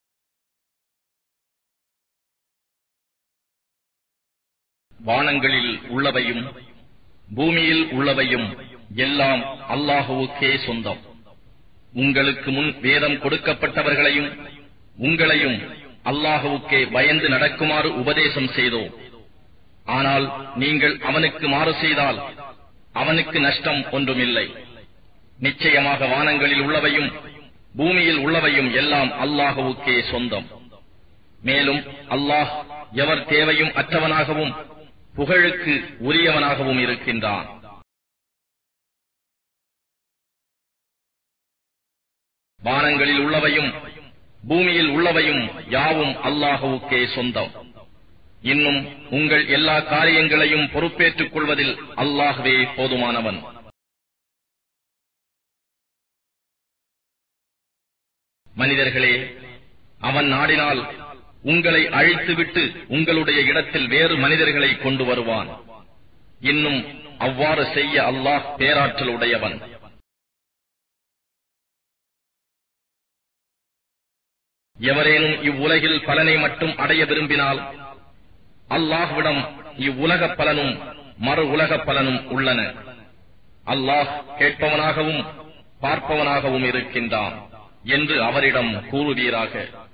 வானங்களில் உள்ளவையும் பூமியில் உள்ளவையும் எல்லாம் அல்லாஹுவுக்கே சொந்தம். உங்களுக்கு முன் வேதம் கொடுக்கப்பட்டவர்களையும் உங்களையும் அல்லாஹுவுக்கே பயந்து நடக்குமாறு உபதேசம் செய்தோம். ஆனால் நீங்கள் அவனுக்கு மாறு செய்தால் அவனுக்கு நஷ்டம் ஒன்றுமில்லை. நிச்சயமாக வானங்களில் உள்ளவையும் பூமியில் உள்ளவையும் எல்லாம் அல்லாஹுவுக்கே சொந்தம். மேலும் அல்லாஹ் எவர் தேவையும் அற்றவனாகவும் புகழுக்கு உரியவனாகவும் இருக்கின்றான். வானங்களில் உள்ளவையும் பூமியில் உள்ளவையும் யாவும் அல்லாஹுவுக்கே சொந்தம். இன்னும் உங்கள் எல்லா காரியங்களையும் பொறுப்பேற்றுக் கொள்வதில் அல்லாஹ்வே போதுமானவன். மனிதர்களே, அவன் நாடினால் உங்களை அழித்துவிட்டு உங்களுடைய இடத்தில் வேறு மனிதர்களை கொண்டு வருவான். இன்னும் அவ்வாறு செய்ய அல்லாஹ் பேராற்றல் உடையவன். எவரேனும் இவ்வுலகில் பலனை மட்டும் அடைய விரும்பினால் அல்லாஹ்விடம் இவ்வுலக பலனும் மறு உலக பலனும் உள்ளன. அல்லாஹ் கேட்பவனாகவும் பார்ப்பவனாகவும் இருக்கின்றான் என்று அவரிடம் கூறுவீராக.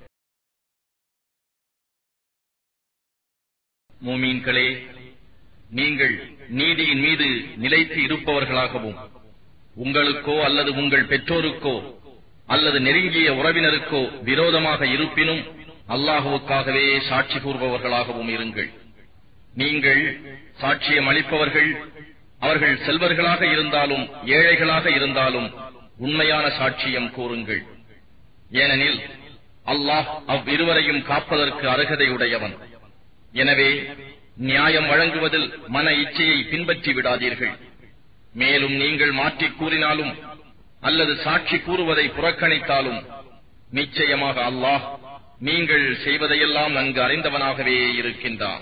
மூமீன்களே, நீங்கள் நீதியின் மீது நிலைத்து இருப்பவர்களாகவும் உங்களுக்கோ அல்லது உங்கள் பெற்றோருக்கோ அல்லது நெருங்கிய உறவினருக்கோ விரோதமாக இருப்பினும் அல்லாஹுவுக்காகவே சாட்சி கூறுபவர்களாகவும் இருங்கள். நீங்கள் சாட்சியம் அளிப்பவர்கள் அவர்கள் செல்வர்களாக இருந்தாலும் ஏழைகளாக இருந்தாலும் உண்மையான சாட்சியம் கூறுங்கள். ஏனெனில் அல்லாஹ் அவ்விருவரையும் காப்பதற்கு அருகதையுடையவன். எனவே நியாயம் வழங்குவதில் மன இச்சையை பின்பற்றி விடாதீர்கள். மேலும் நீங்கள் மாற்றிக் கூறினாலும் அல்லது சாட்சி கூறுவதை புறக்கணித்தாலும் நிச்சயமாக அல்லாஹ் நீங்கள் செய்வதையெல்லாம் நன்கு அறிந்தவனாகவே இருக்கின்றான்.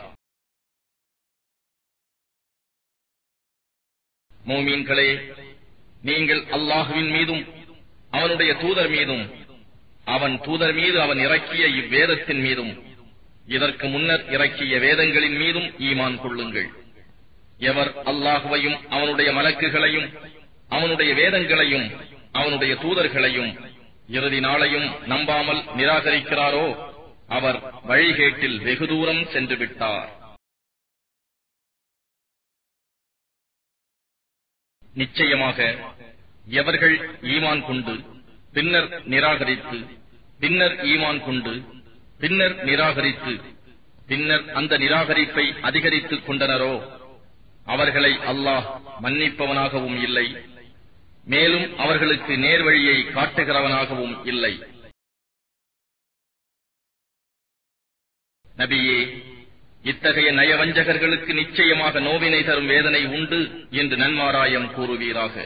மூமீன்களே, நீங்கள் அல்லாஹுவின் மீதும் அவனுடைய தூதர் மீதும் அவன் தூதர் மீது அவன் இறக்கிய இவ்வேதத்தின் மீதும் இதற்கு முன்னர் இறக்கிய வேதங்களின் மீதும் ஈமான் கொள்ளுங்கள். எவர் அல்லாஹுவையும் அவனுடைய மலக்குகளையும் அவனுடைய வேதங்களையும் அவனுடைய தூதர்களையும் இறுதி நாளையும் நம்பாமல் நிராகரிக்கிறாரோ அவர் வழிகேட்டில் வெகு தூரம் சென்று விட்டார். நிச்சயமாக எவர்கள் ஈமான் கொண்டு பின்னர் நிராகரித்து பின்னர் ஈமான் கொண்டு பின்னர் நிராகரித்து பின்னர் அந்த நிராகரிப்பை அதிகரித்துக் கொண்டனரோ அவர்களை அல்லாஹ் மன்னிப்பவனாகவும் இல்லை, மேலும் அவர்களுக்கு நேர்வழியை காட்டுகிறவனாகவும் இல்லை. நபியே, இத்தகைய நயவஞ்சகர்களுக்கு நிச்சயமாக நோவினை தரும் வேதனை உண்டு என்று நன்மாராயம் கூறுவீராக.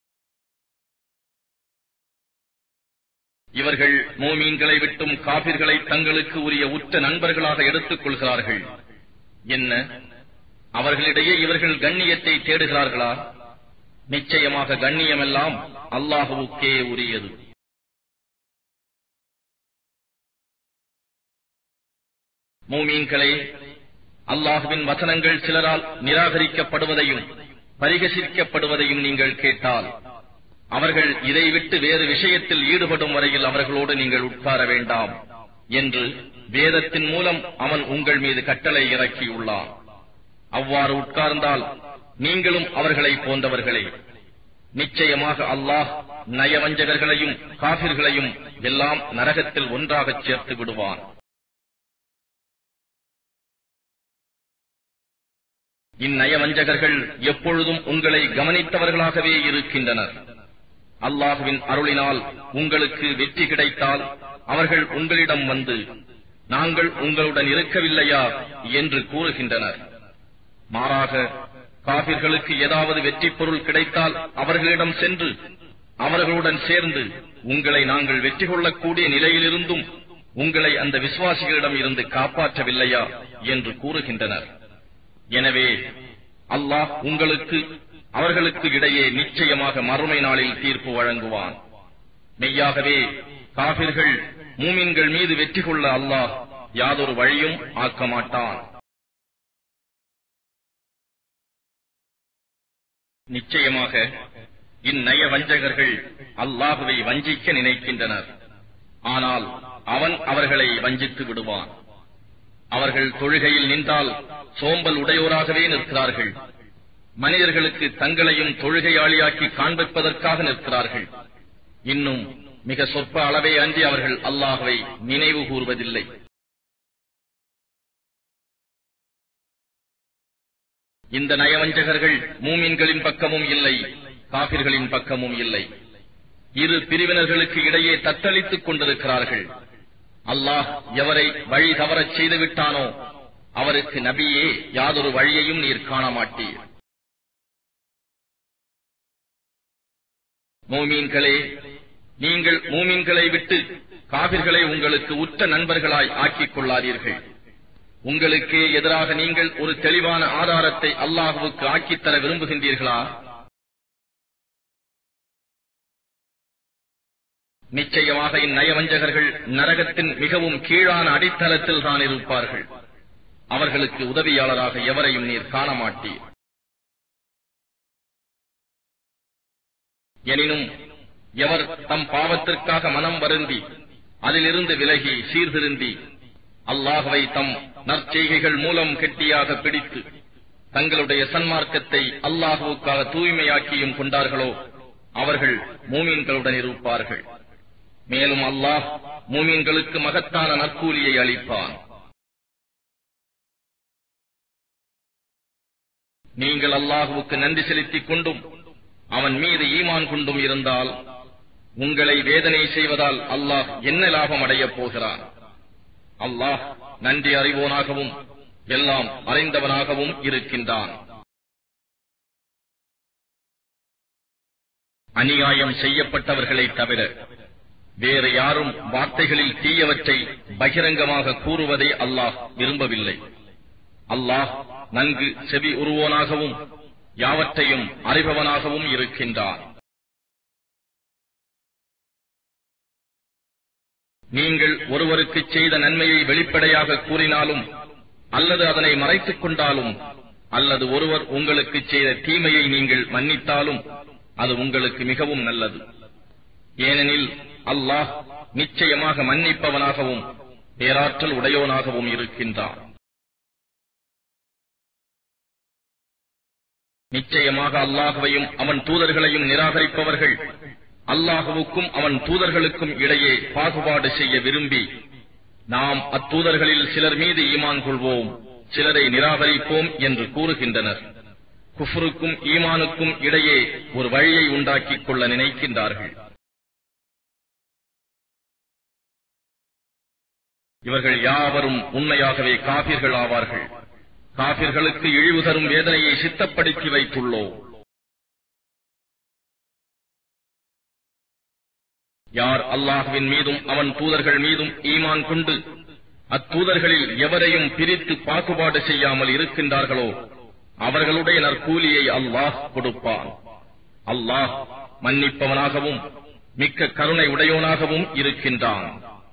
இவர்கள் மோமீன்களை விட்டும் காபிர்களை தங்களுக்கு உரிய உற்ற நண்பர்களாக எடுத்துக் கொள்கிறார்கள். என்ன, அவர்களிடையே இவர்கள் கண்ணியத்தை தேடுகிறார்களா? நிச்சயமாக கண்ணியமெல்லாம் அல்லாஹுவுக்கே உரியது. மூமீன்களே, அல்லாஹுவின் வசனங்கள் சிலரால் நிராகரிக்கப்படுவதையும் பரிகசிக்கப்படுவதையும் நீங்கள் கேட்டால் அவர்கள் இதை விட்டு வேறு விஷயத்தில் ஈடுபடும் வரையில் அவர்களோடு நீங்கள் உட்கார வேண்டாம் என்று வேதத்தின் மூலம் அவன் உங்கள் மீது கட்டளை இறக்கியுள்ளான். அவ்வாறு உட்கார்ந்தால் நீங்களும் அவர்களை போன்றவர்களே. நிச்சயமாக அல்லாஹ் நயவஞ்சகர்களையும் காபிர்களையும் எல்லாம் நரகத்தில் ஒன்றாகச் சேர்த்து விடுவான். இந்நயவஞ்சகர்கள் எப்பொழுதும் உங்களை கவனித்தவர்களாகவே இருக்கின்றனர். அல்லாஹுவின் அருளினால் உங்களுக்கு வெற்றி கிடைத்தால் அவர்கள் உங்களிடம் வந்து நாங்கள் உங்களுடன் இருக்கவில்லையா என்று கூறுகின்றனர். மாறாக காபிர்களுக்கு ஏதாவது வெற்றி பொருள் கிடைத்தால் அவர்களிடம் சென்று அவர்களுடன் சேர்ந்து உங்களை நாங்கள் வெற்றி கொள்ளக்கூடிய நிலையிலிருந்தும் உங்களை அந்த விசுவாசிகளிடம் இருந்து காப்பாற்றவில்லையா என்று கூறுகின்றனர். எனவே அல்லாஹ் உங்களுக்கு அவர்களுக்கு இடையே நிச்சயமாக மறுமை நாளில் தீர்ப்பு வழங்குவான். மெய்யாகவே காபிர்கள் மூமின்கள் மீது வெற்றி கொள்ள அல்லாஹ் யாதொரு வழியும் ஆக்க மாட்டான். நிச்சயமாக இந்நய வஞ்சகர்கள் அல்லாஹுவை வஞ்சிக்க நினைக்கின்றனர். ஆனால் அவன் அவர்களை வஞ்சித்து விடுவான். அவர்கள் தொழுகையில் நின்றால் சோம்பல் உடையோராகவே நிற்கிறார்கள். மனிதர்களுக்கு தங்களையும் தொழுகையாளியாக்கி காண்பிப்பதற்காக நிற்கிறார்கள். இன்னும் மிக சொற்ப அளவே அன்றி அவர்கள் அல்லாஹுவை நினைவு கூர்வதில்லை. இந்த நயவஞ்சகர்கள் மூமின்களின் பக்கமும் இல்லை, காபிர்களின் பக்கமும் இல்லை. இரு பிரிவினர்களுக்கு இடையே தத்தளித்துக் கொண்டிருக்கிறார்கள். அல்லாஹ் எவரை வழி தவறச் செய்துவிட்டானோ அவருக்கு நபியே யாதொரு வழியையும் நீர் காண மாட்டீர். மூமீன்களே, நீங்கள் மூமீன்களை விட்டு காபிர்களை உங்களுக்கு உற்ற நண்பர்களாய் ஆக்கிக் கொள்ளாதீர்கள். உங்களுக்கே எதிராக நீங்கள் ஒரு தெளிவான ஆதாரத்தை அல்லாஹுவுக்கு ஆக்கித்தர விரும்புகின்றீர்களா? நிச்சயமாக இந்நயவஞ்சகர்கள் நரகத்தின் மிகவும் கீழான அடித்தளத்தில் தான் இருப்பார்கள். அவர்களுக்கு உதவியாளராக எவரையும் நீர் காண மாட்டீர். எனினும் எவர் தம் பாவத்திற்காக மனம் வருந்தி அதிலிருந்து விலகி சீர்திருந்தி அல்லாஹ்வை தம் நற்செய்கைகள் மூலம் கெட்டியாக பிடித்து தங்களுடைய சன்மார்க்கத்தை அல்லாஹுவுக்காக தூய்மையாக்கியும் கொண்டார்களோ அவர்கள் மூமீன்களுடன் இருப்பார்கள். மேலும் அல்லாஹ் மூமீன்களுக்கு மகத்தான நற்கூலியை அளிப்பான். நீங்கள் அல்லாஹுவுக்கு நன்றி செலுத்திக் கொண்டும் அவன் மீது ஈமான் கொண்டும் இருந்தால் உங்களை வேதனை செய்வதால் அல்லாஹ் என்ன லாபம் அடையப் போகிறான்? அல்லாஹ் நன்றி அறிவோனாகவும் எல்லாம் அறிந்தவனாகவும் இருக்கின்றான். அநியாயம் செய்யப்பட்டவர்களை தவிர வேறு யாரும் வார்த்தைகளில் தீயவற்றை பகிரங்கமாக கூறுவதை அல்லாஹ் விரும்பவில்லை. அல்லாஹ் நன்கு செவி உருவோனாகவும் யாவற்றையும் அறிபவனாகவும் இருக்கின்றான். நீங்கள் ஒருவருக்கு செய்த நன்மையை வெளிப்படையாக கூறினாலும் அல்லது அதனை மறைத்துக் கொண்டாலும் அல்லது ஒருவர் உங்களுக்கு செய்த தீமையை நீங்கள் மன்னித்தாலும் அது உங்களுக்கு மிகவும் நல்லது. ஏனெனில் அல்லாஹ் நிச்சயமாக மன்னிப்பவனாகவும் பேராற்றல் உடையோனாகவும் இருக்கின்றான். நிச்சயமாக அல்லாஹுவையும் அவன் தூதர்களையும் நிராகரிப்பவர்கள் அல்லாஹுவுக்கும் அவன் தூதர்களுக்கும் இடையே பாகுபாடு செய்ய விரும்பி நாம் அத்தூதர்களில் சிலர் மீது ஈமான் கொள்வோம், சிலரை நிராகரிப்போம் என்று கூறுகின்றனர். குஃப்ருக்கும் ஈமானுக்கும் இடையே ஒரு வழியை உண்டாக்கிக் கொள்ள நினைக்கின்றார்கள். இவர்கள் யாவரும் உண்மையாகவே காபிர்கள் ஆவார்கள். காபிர்களுக்கு இழிவு தரும் வேதனையை சித்தப்படுத்தி வைத்துள்ளோம். யார் அல்லாஹ்வின் மீதும் அவன் தூதர்கள் மீதும் ஈமான் கொண்டு அத்தூதர்களில் எவரையும் பிரித்து பாகுபாடு செய்யாமல் இருக்கின்றார்களோ அவர்களுடைய நற்கூலியை அல்லாஹ் கொடுப்பான். அல்லாஹ் மன்னிப்பவனாகவும் மிக்க கருணை உடையோனாகவும் இருக்கின்றான்.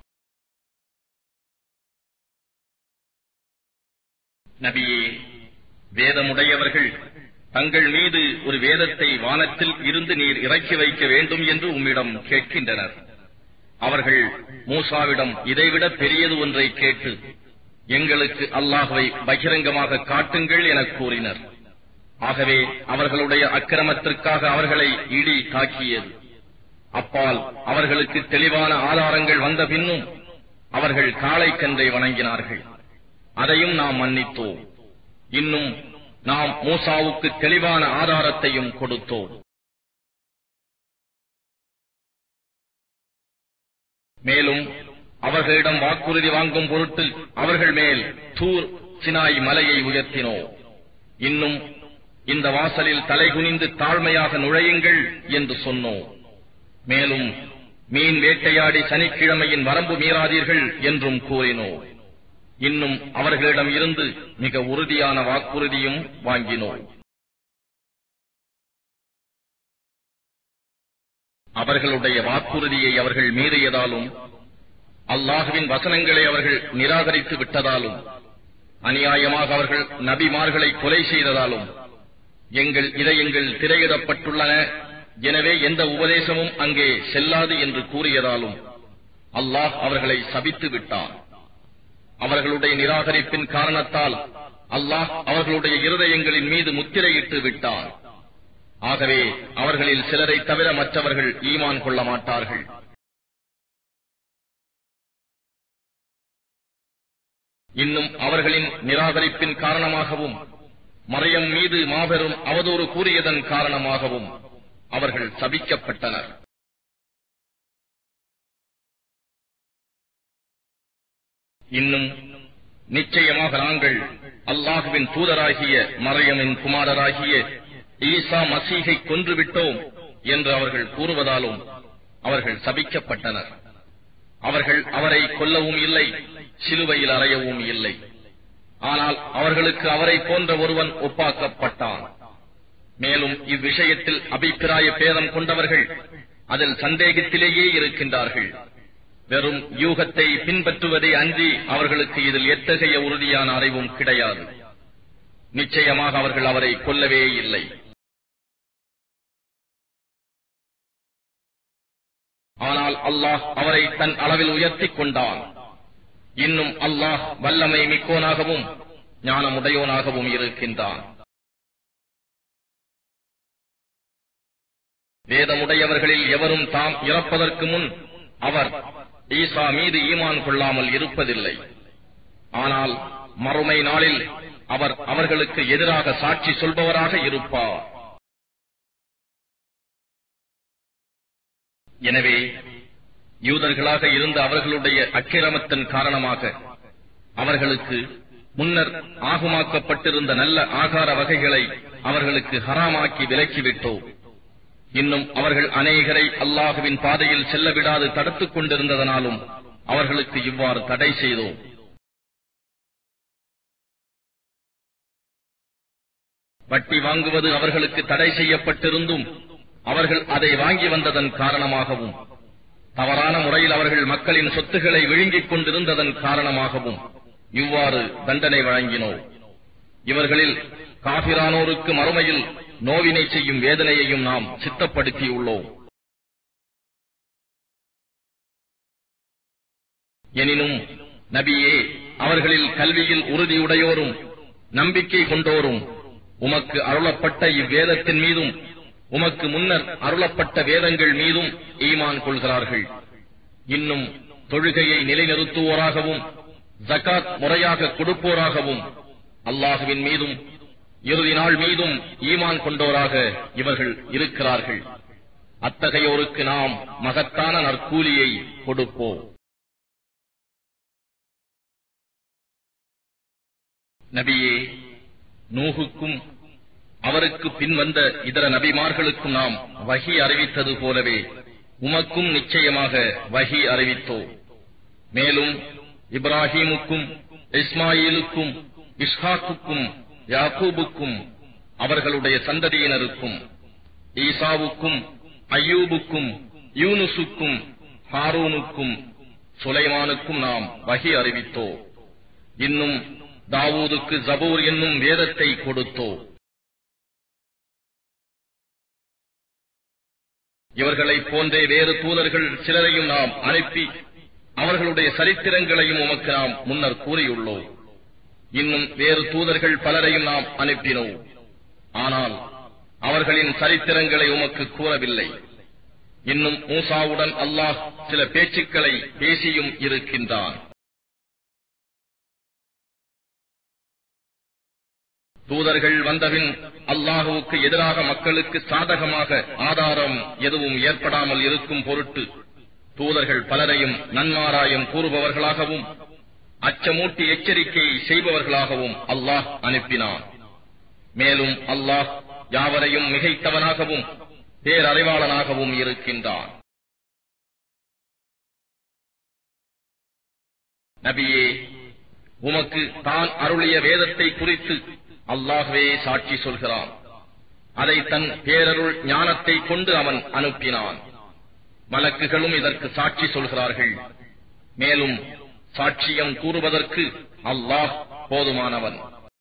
நபியே, வேதமுடையவர்கள் தங்கள் மீது ஒரு வேதத்தை வானத்தில் இருந்து நீர் இறக்கி வைக்க வேண்டும் என்று உம்மிடம் கேட்கின்றனர். அவர்கள் மூசாவிடம் இதைவிட பெரியது ஒன்றை கேட்டு எங்களுக்கு அல்லாஹ்வை பகிரங்கமாக காட்டுங்கள் என கூறினர். ஆகவே அவர்களுடைய அக்கிரமத்திற்காக அவர்களை இடி தாக்கியது. அப்பால் அவர்களுக்கு தெளிவான ஆதாரங்கள் வந்த பின்னும் அவர்கள் காளை கன்றை வணங்கினார்கள். அதையும் நாம் மன்னித்தோம். இன்னும் நாம் மூசாவுக்கு தெளிவான ஆதாரத்தையும் கொடுத்தோம். மேலும் அவர்களிடம் வாக்குறுதி வாங்கும் பொருட்டு அவர்கள் மேல் தூர் சினாய் மலையை உயர்த்தினோம். இன்னும் இந்த வாசலில் தலைகுனிந்து தாழ்மையாக நுழையுங்கள் என்று சொன்னோம். மேலும் மீன் வேட்டையாடி சனிக்கிழமையின் வரம்பு மீறாதீர்கள் என்றும் கூறினோம். இன்னும் அவர்களிடம் இருந்து மிக உறுதியான வாக்குறுதியும் வாங்கினோம். அவர்களுடைய வாக்குறுதியை அவர்கள் மீறியதாலும் அல்லாஹ்வின் வசனங்களை அவர்கள் நிராகரித்து விட்டதாலும் அநியாயமாக அவர்கள் நபிமார்களை கொலை செய்ததாலும் எங்கள் இதயங்கள் திரையிடப்பட்டுள்ளன, எனவே எந்த உபதேசமும் அங்கே செல்லாது என்று கூறியதாலும் அல்லாஹ் அவர்களை சபித்து விட்டான். அவர்களுடைய நிராகரிப்பின் காரணத்தால் அல்லாஹ் அவர்களுடைய இருதயங்களின் மீது முத்திரையிட்டு விட்டான். ஆகவே அவர்களில் சிலரை தவிர மற்றவர்கள் ஈமான் கொள்ள மாட்டார்கள். இன்னும் அவர்களின் நிராகரிப்பின் காரணமாகவும் மரியம் மீது மாபெரும் அவதூறு கூறியதன் காரணமாகவும் அவர்கள் சபிக்கப்பட்டனர். இன்னும் நிச்சயமாக நாங்கள் அல்லாஹுவின் தூதராகிய மரியமின் குமாரராகிய ஈசா மசீகை கொன்றுவிட்டோம் என்று அவர்கள் கூறுவதாலும் அவர்கள் சபிக்கப்பட்டனர். அவர்கள் அவரை கொல்லவும் இல்லை, சிலுவையில் அறையவும் இல்லை. ஆனால் அவர்களுக்கு அவரை போன்ற ஒருவன் ஒப்பாக்கப்பட்டான். மேலும் இவ்விஷயத்தில் அபிப்பிராய பேதம் கொண்டவர்கள் அதில் சந்தேகத்திலேயே இருக்கின்றார்கள். வெறும் யூகத்தை பின்பற்றுவதை அன்றி அவர்களுக்கு இதில் எத்தகைய உறுதியான அறிவும் கிடையாது. நிச்சயமாக அவர்கள் அவரை கொல்லவே இல்லை. அல்லாஹ் அவரை தன் அளவில் உயர்த்திக் கொண்டான். இன்னும் அல்லாஹ் வல்லமை மிக்கோனாகவும் ஞானமுடையோனாகவும் இருக்கின்றான். வேதமுடையவர்களில் எவரும் தாம் இறப்பதற்கு முன் அவர் ஈசா மீது ஈமான் கொள்ளாமல் இருப்பதில்லை. ஆனால் மறுமை நாளில் அவர் அவர்களுக்கு எதிராக சாட்சி சொல்பவராக இருப்பார். எனவே யூதர்களாக இருந்த அவர்களுடைய அக்கிரமத்தின் காரணமாக அவர்களுக்கு முன்னர் ஆகுமாக்கப்பட்டிருந்த நல்ல ஆகார வகைகளை அவர்களுக்கு ஹராமாக்கி விலக்கிவிட்டோம். இன்னும் அவர்கள் அநேகரை அல்லாஹுவின் பாதையில் செல்ல விடாது தடுத்துக் கொண்டிருந்ததனாலும் அவர்களுக்கு இவ்வாறு தடை செய்தோம். வட்டி வாங்குவது அவர்களுக்கு தடை செய்யப்பட்டிருந்தும் அவர்கள் அதை வாங்கி வந்ததன் காரணமாகவும் தவறான முறையில் அவர்கள் மக்களின் சொத்துக்களை விழுங்கிக் கொண்டிருந்ததன் காரணமாகவும் இவ்வாறு தண்டனை வழங்கினோம். இவர்களில் காபிரானோருக்கு மறுமையில் நோவினை செய்யும் வேதனையையும் நாம் சித்தப்படுத்தியுள்ளோம். எனினும் நபியே, அவர்களில் கல்வியில் உறுதியுடையோரும் நம்பிக்கை கொண்டோரும் உமக்கு அருளப்பட்ட இவ்வேதத்தின் மீதும் உமக்கு முன்னர் அருளப்பட்ட வேதங்கள் மீதும் ஈமான் கொள்கிறார்கள். இன்னும் தொழுகையை நிலைநிறுத்துவோராகவும் ஜகாத் முறையாக கொடுப்போராகவும் அல்லாஹுவின் மீதும் இறுதி நாள் மீதும் ஈமான் கொண்டோராக இவர்கள் இருக்கிறார்கள். அத்தகையோருக்கு நாம் மகத்தான நற்கூலியை கொடுப்போம். நபியே, நூஹுக்கும் அவருக்கு பின்வந்த இதர நபிமார்களுக்கும் நாம் வஹி அறிவித்தது போலவே உமக்கும் நிச்சயமாக வஹி அறிவித்தோம். மேலும் இப்ராஹீமுக்கும் இஸ்மாயிலுக்கும் இஸ்ஹாக்குக்கும் யாக்கூபுக்கும் அவர்களுடைய சந்ததியினருக்கும் ஈசாவுக்கும் அய்யூபுக்கும் யூனுசுக்கும் ஹாரூனுக்கும் சுலைமானுக்கும் நாம் வஹி அறிவித்தோம். இன்னும் தாவூதுக்கு ஜபூர் என்னும் வேதத்தை கொடுத்தோம். இவர்களைப் போன்றே வேறு தூதர்கள் சிலரையும் நாம் அனுப்பி அவர்களுடைய சரித்திரங்களையும் உமக்கு நாம் முன்னர் கூறியுள்ளோம். இன்னும் வேறு தூதர்கள் பலரையும் நாம் அனுப்பினோம். ஆனால் அவர்களின் சரித்திரங்களை உமக்கு கூறவில்லை. இன்னும் மூசாவுடன் அல்லாஹ் சில பேச்சுக்களை பேசியும் இருக்கின்றான். தூதர்கள் வந்தபின் அல்லாஹுவுக்கு எதிராக மக்களுக்கு சாதகமாக ஆதாரம் எதுவும் ஏற்படாமல் இருக்கும் பொருட்டு தூதர்கள் பலரையும் நன்மாராயம் கூறுபவர்களாகவும் அச்சமூட்டி எச்சரிக்கை செய்பவர்களாகவும் அல்லாஹ் அனுப்பினான். மேலும் அல்லாஹ் யாவரையும் மிகைத்தவனாகவும் பேரறிவாளனாகவும் இருக்கின்றான். நபியே, உமக்கு தான் அருளிய வேதத்தை குறித்து அல்லாஹ்வே சாட்சி சொல்கிறான். அதை தன் பேரருள் ஞானத்தை கொண்டு அவன் அனுப்பினான். மலக்குகளும் இதற்கு சாட்சி சொல்கிறார்கள். மேலும் சாட்சியம் கூறுவதற்கு அல்லாஹ் போதுமானவன்.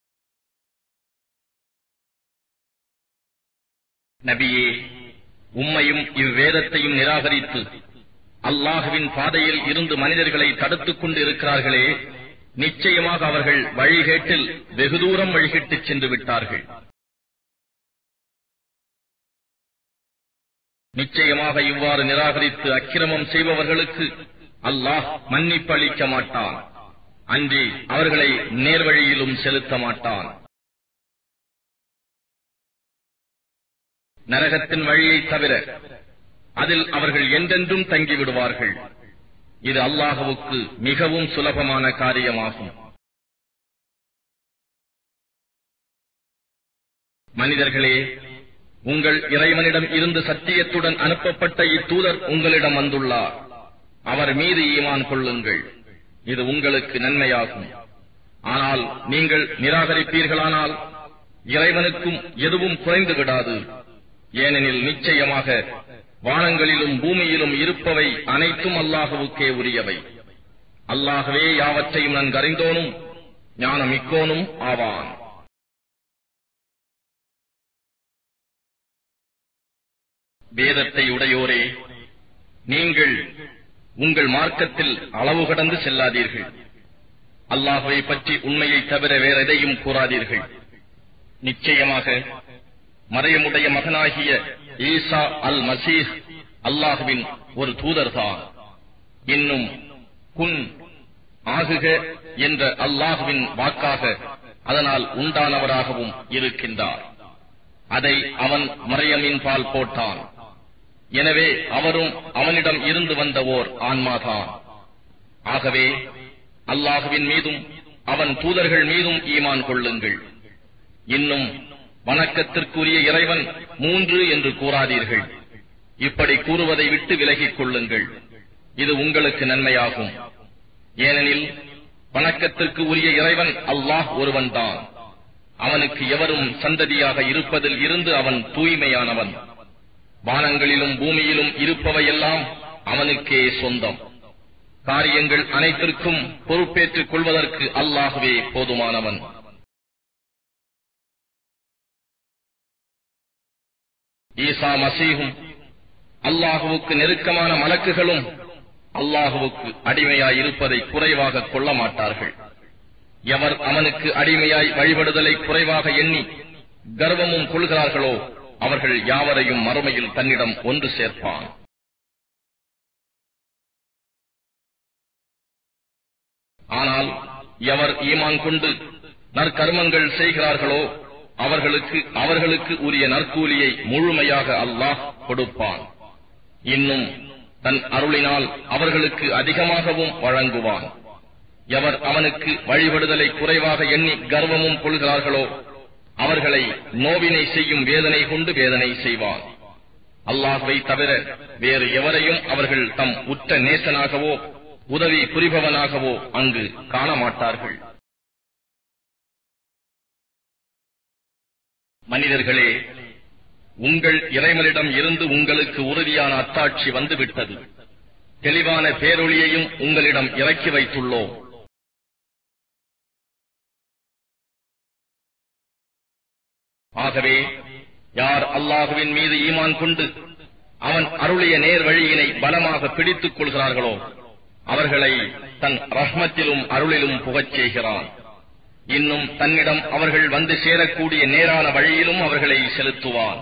நபியே, உம்மையும் இவ்வேதத்தையும் நிராகரித்து அல்லாஹுவின் பாதையில் இருந்து மனிதர்களை தடுத்துக் கொண்டு இருக்கிறார்களே, நிச்சயமாக அவர்கள் வழிகேட்டில் வெகு தூரம் வழிகிட்டுச் சென்று விட்டார்கள். நிச்சயமாக இவ்வாறு நிராகரித்து அக்கிரமம் செய்பவர்களுக்கு அல்லாஹ் மன்னிப்பு அளிக்க மாட்டான். அன்றி அவர்களை நேர்வழியிலும் செலுத்த மாட்டான். நரகத்தின் வழியை தவிர அதில் அவர்கள் என்றென்றும் தங்கிவிடுவார்கள். இது அல்லாஹுவுக்கு மிகவும் சுலபமான காரியமாகும். மனிதர்களே, உங்கள் இறைவனிடம் இருந்து சத்தியத்துடன் அனுப்பப்பட்ட இத்தூதர் உங்களிடம் வந்துள்ளார். அவர் மீது ஈமான் கொள்ளுங்கள். இது உங்களுக்கு நன்மையாகும். ஆனால் நீங்கள் நிராகரிப்பீர்களானால் இறைவனுக்கும் எதுவும் குறைந்து விடாது. ஏனெனில் நிச்சயமாக வானங்களிலும் பூமியிலும் இருப்பவை அனைத்தும் அல்லாஹுவுக்கே உரியவை. அல்லாஹுவே யாவற்றையும் நன்கறிந்தோனும் ஞானமிக்கோனும் ஆவான். வேதத்தை உடையோரே, நீங்கள் உங்கள் மார்க்கத்தில் அளவு கடந்து செல்லாதீர்கள். அல்லாஹ்வை பற்றி உண்மையை தவிர வேற எதையும் கூறாதீர்கள். நிச்சயமாக மரியமுடைய மகனாகிய ஈசா அல் மசீஹ் அல்லாஹ்வின் ஒரு தூதர்தான். இன்னும் குன் ஆகுக என்ற அல்லாஹ்வின் வாக்காக அதனால் உண்டானவராகவும் இருக்கின்றார். அதை அவன் மரியமின் பால் போட்டான். எனவே அவரும் அவனிடம் இருந்து வந்த ஓர் ஆன்மாதான். ஆகவே அல்லாஹ்வின் மீதும் அவன் தூதர்கள் மீதும் ஈமான் கொள்ளுங்கள். இன்னும் வணக்கத்திற்குரிய இறைவன் மூன்று என்று கூறாதீர்கள். இப்படி கூறுவதை விட்டு விலகிக் கொள்ளுங்கள். இது உங்களுக்கு நன்மையாகும். ஏனெனில் வணக்கத்திற்கு உரிய இறைவன் அல்லாஹ் ஒருவன்தான். அவனுக்கு எவரும் சந்ததியாக இருப்பதில் இருந்து அவன் தூய்மையானவன். வானங்களிலும் பூமியிலும் இருப்பவையெல்லாம் அவனுக்கே சொந்தம். காரியங்கள் அனைத்திற்கும் பொறுப்பேற்றுக் கொள்வதற்கு அல்லாஹ்வே போதுமானவன். ஈசா மசீஹும் அல்லாஹுவுக்கு நெருக்கமான மலக்குகளும் அல்லாஹுவுக்கு அடிமையாய் இருப்பதை குறைவாக கொள்ள மாட்டார்கள். எவர் அவனுக்கு அடிமையாய் வழிபடுதலை குறைவாக எண்ணி கர்வமும் கொள்கிறார்களோ அவர்கள் யாவரையும் மறுமையில் தன்னிடம் ஒன்று சேர்ப்பான். ஆனால் எவர் ஈமான் கொண்டு நற்கர்மங்கள் செய்கிறார்களோ அவர்களுக்கு அவர்களுக்கு உரிய நற்கூலியை முழுமையாக அல்லாஹ் கொடுப்பான். இன்னும் தன் அருளினால் அவர்களுக்கு அதிகமாகவும் வழங்குவான். எவர் அவனுக்கு வழிபடுதலை குறைவாக எண்ணி கர்வமும் கொள்கிறார்களோ அவர்களை நோவினை செய்யும் வேதனை கொண்டு வேதனை செய்வான். அல்லாஹ்வை தவிர வேறு எவரையும் அவர்கள் தம் உற்ற நேசனாகவோ உதவி புரிபவனாகவோ அங்கு காணமாட்டார்கள். மனிதர்களே, உங்கள் இறைவனிடம் இருந்து உங்களுக்கு உறுதியான அத்தாட்சி வந்துவிட்டது. தெளிவான பேரொளியையும் உங்களிடம் இறக்கி வைத்துள்ளோம். ஆகவே யார் அல்லாஹுவின் மீது ஈமான் கொண்டு அவன் அருளிய நேர் வழியினை பலமாக பிடித்துக் கொள்கிறார்களோ அவர்களை தன் ரஹ்மத்திலும் அருளிலும் புகச் செய்கிறான். இன்னும் தன்னிடம் அவர்கள் வந்து சேரக்கூடிய நேரான வழியிலும் அவர்களை செலுத்துவான்.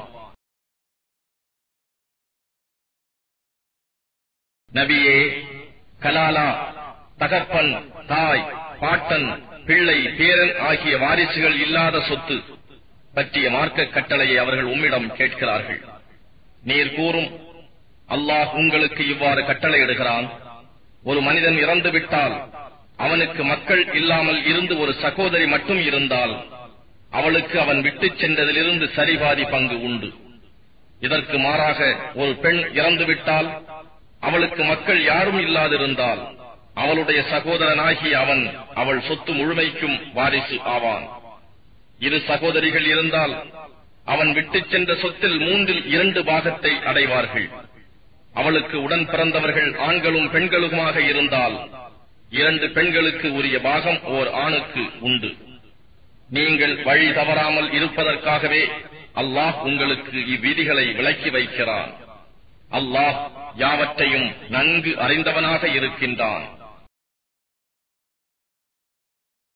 நபியே, கலாலா, தகப்பன், தாய், பாட்டன், பிள்ளை, பேரன் ஆகிய வாரிசுகள் இல்லாத சொத்து பற்றிய மார்க்க கட்டளையை அவர்கள் உம்மிடம் கேட்கிறார்கள். நீர் கூறும், அல்லாஹ் உங்களுக்கு இவ்வாறு கட்டளையிடுகிறான். ஒரு மனிதன் இறந்துவிட்டால் அவனுக்கு மக்கள் இல்லாமல் இருந்து ஒரு சகோதரி மட்டும் இருந்தால் அவளுக்கு அவன் விட்டுச் சென்றதிலிருந்து சரிபாதி பங்கு உண்டு. இதற்கு மாறாக ஒரு பெண் இறந்துவிட்டால் அவளுக்கு மக்கள் யாரும் இல்லாதிருந்தால் அவளுடைய சகோதரனாகி அவன் அவள் சொத்து முழுமைக்கும் வாரிசு ஆவான். இரு சகோதரிகள் இருந்தால் அவன் விட்டுச் சென்ற சொத்தில் மூன்றில் இரண்டு பாகத்தை அடைவார்கள். அவளுக்கு உடன் பிறந்தவர்கள் ஆண்களும் பெண்களுமாக இருந்தால் இரண்டு பெண்களுக்கு உரிய பாகம் ஓர் ஆணுக்கு உண்டு. நீங்கள் வழி தவறாமல் இருப்பதற்காகவே அல்லாஹ் உங்களுக்கு இவ்விதிகளை விளக்கி வைக்கிறான். அல்லாஹ் யாவற்றையும் நன்கு அறிந்தவனாக இருக்கின்றான்.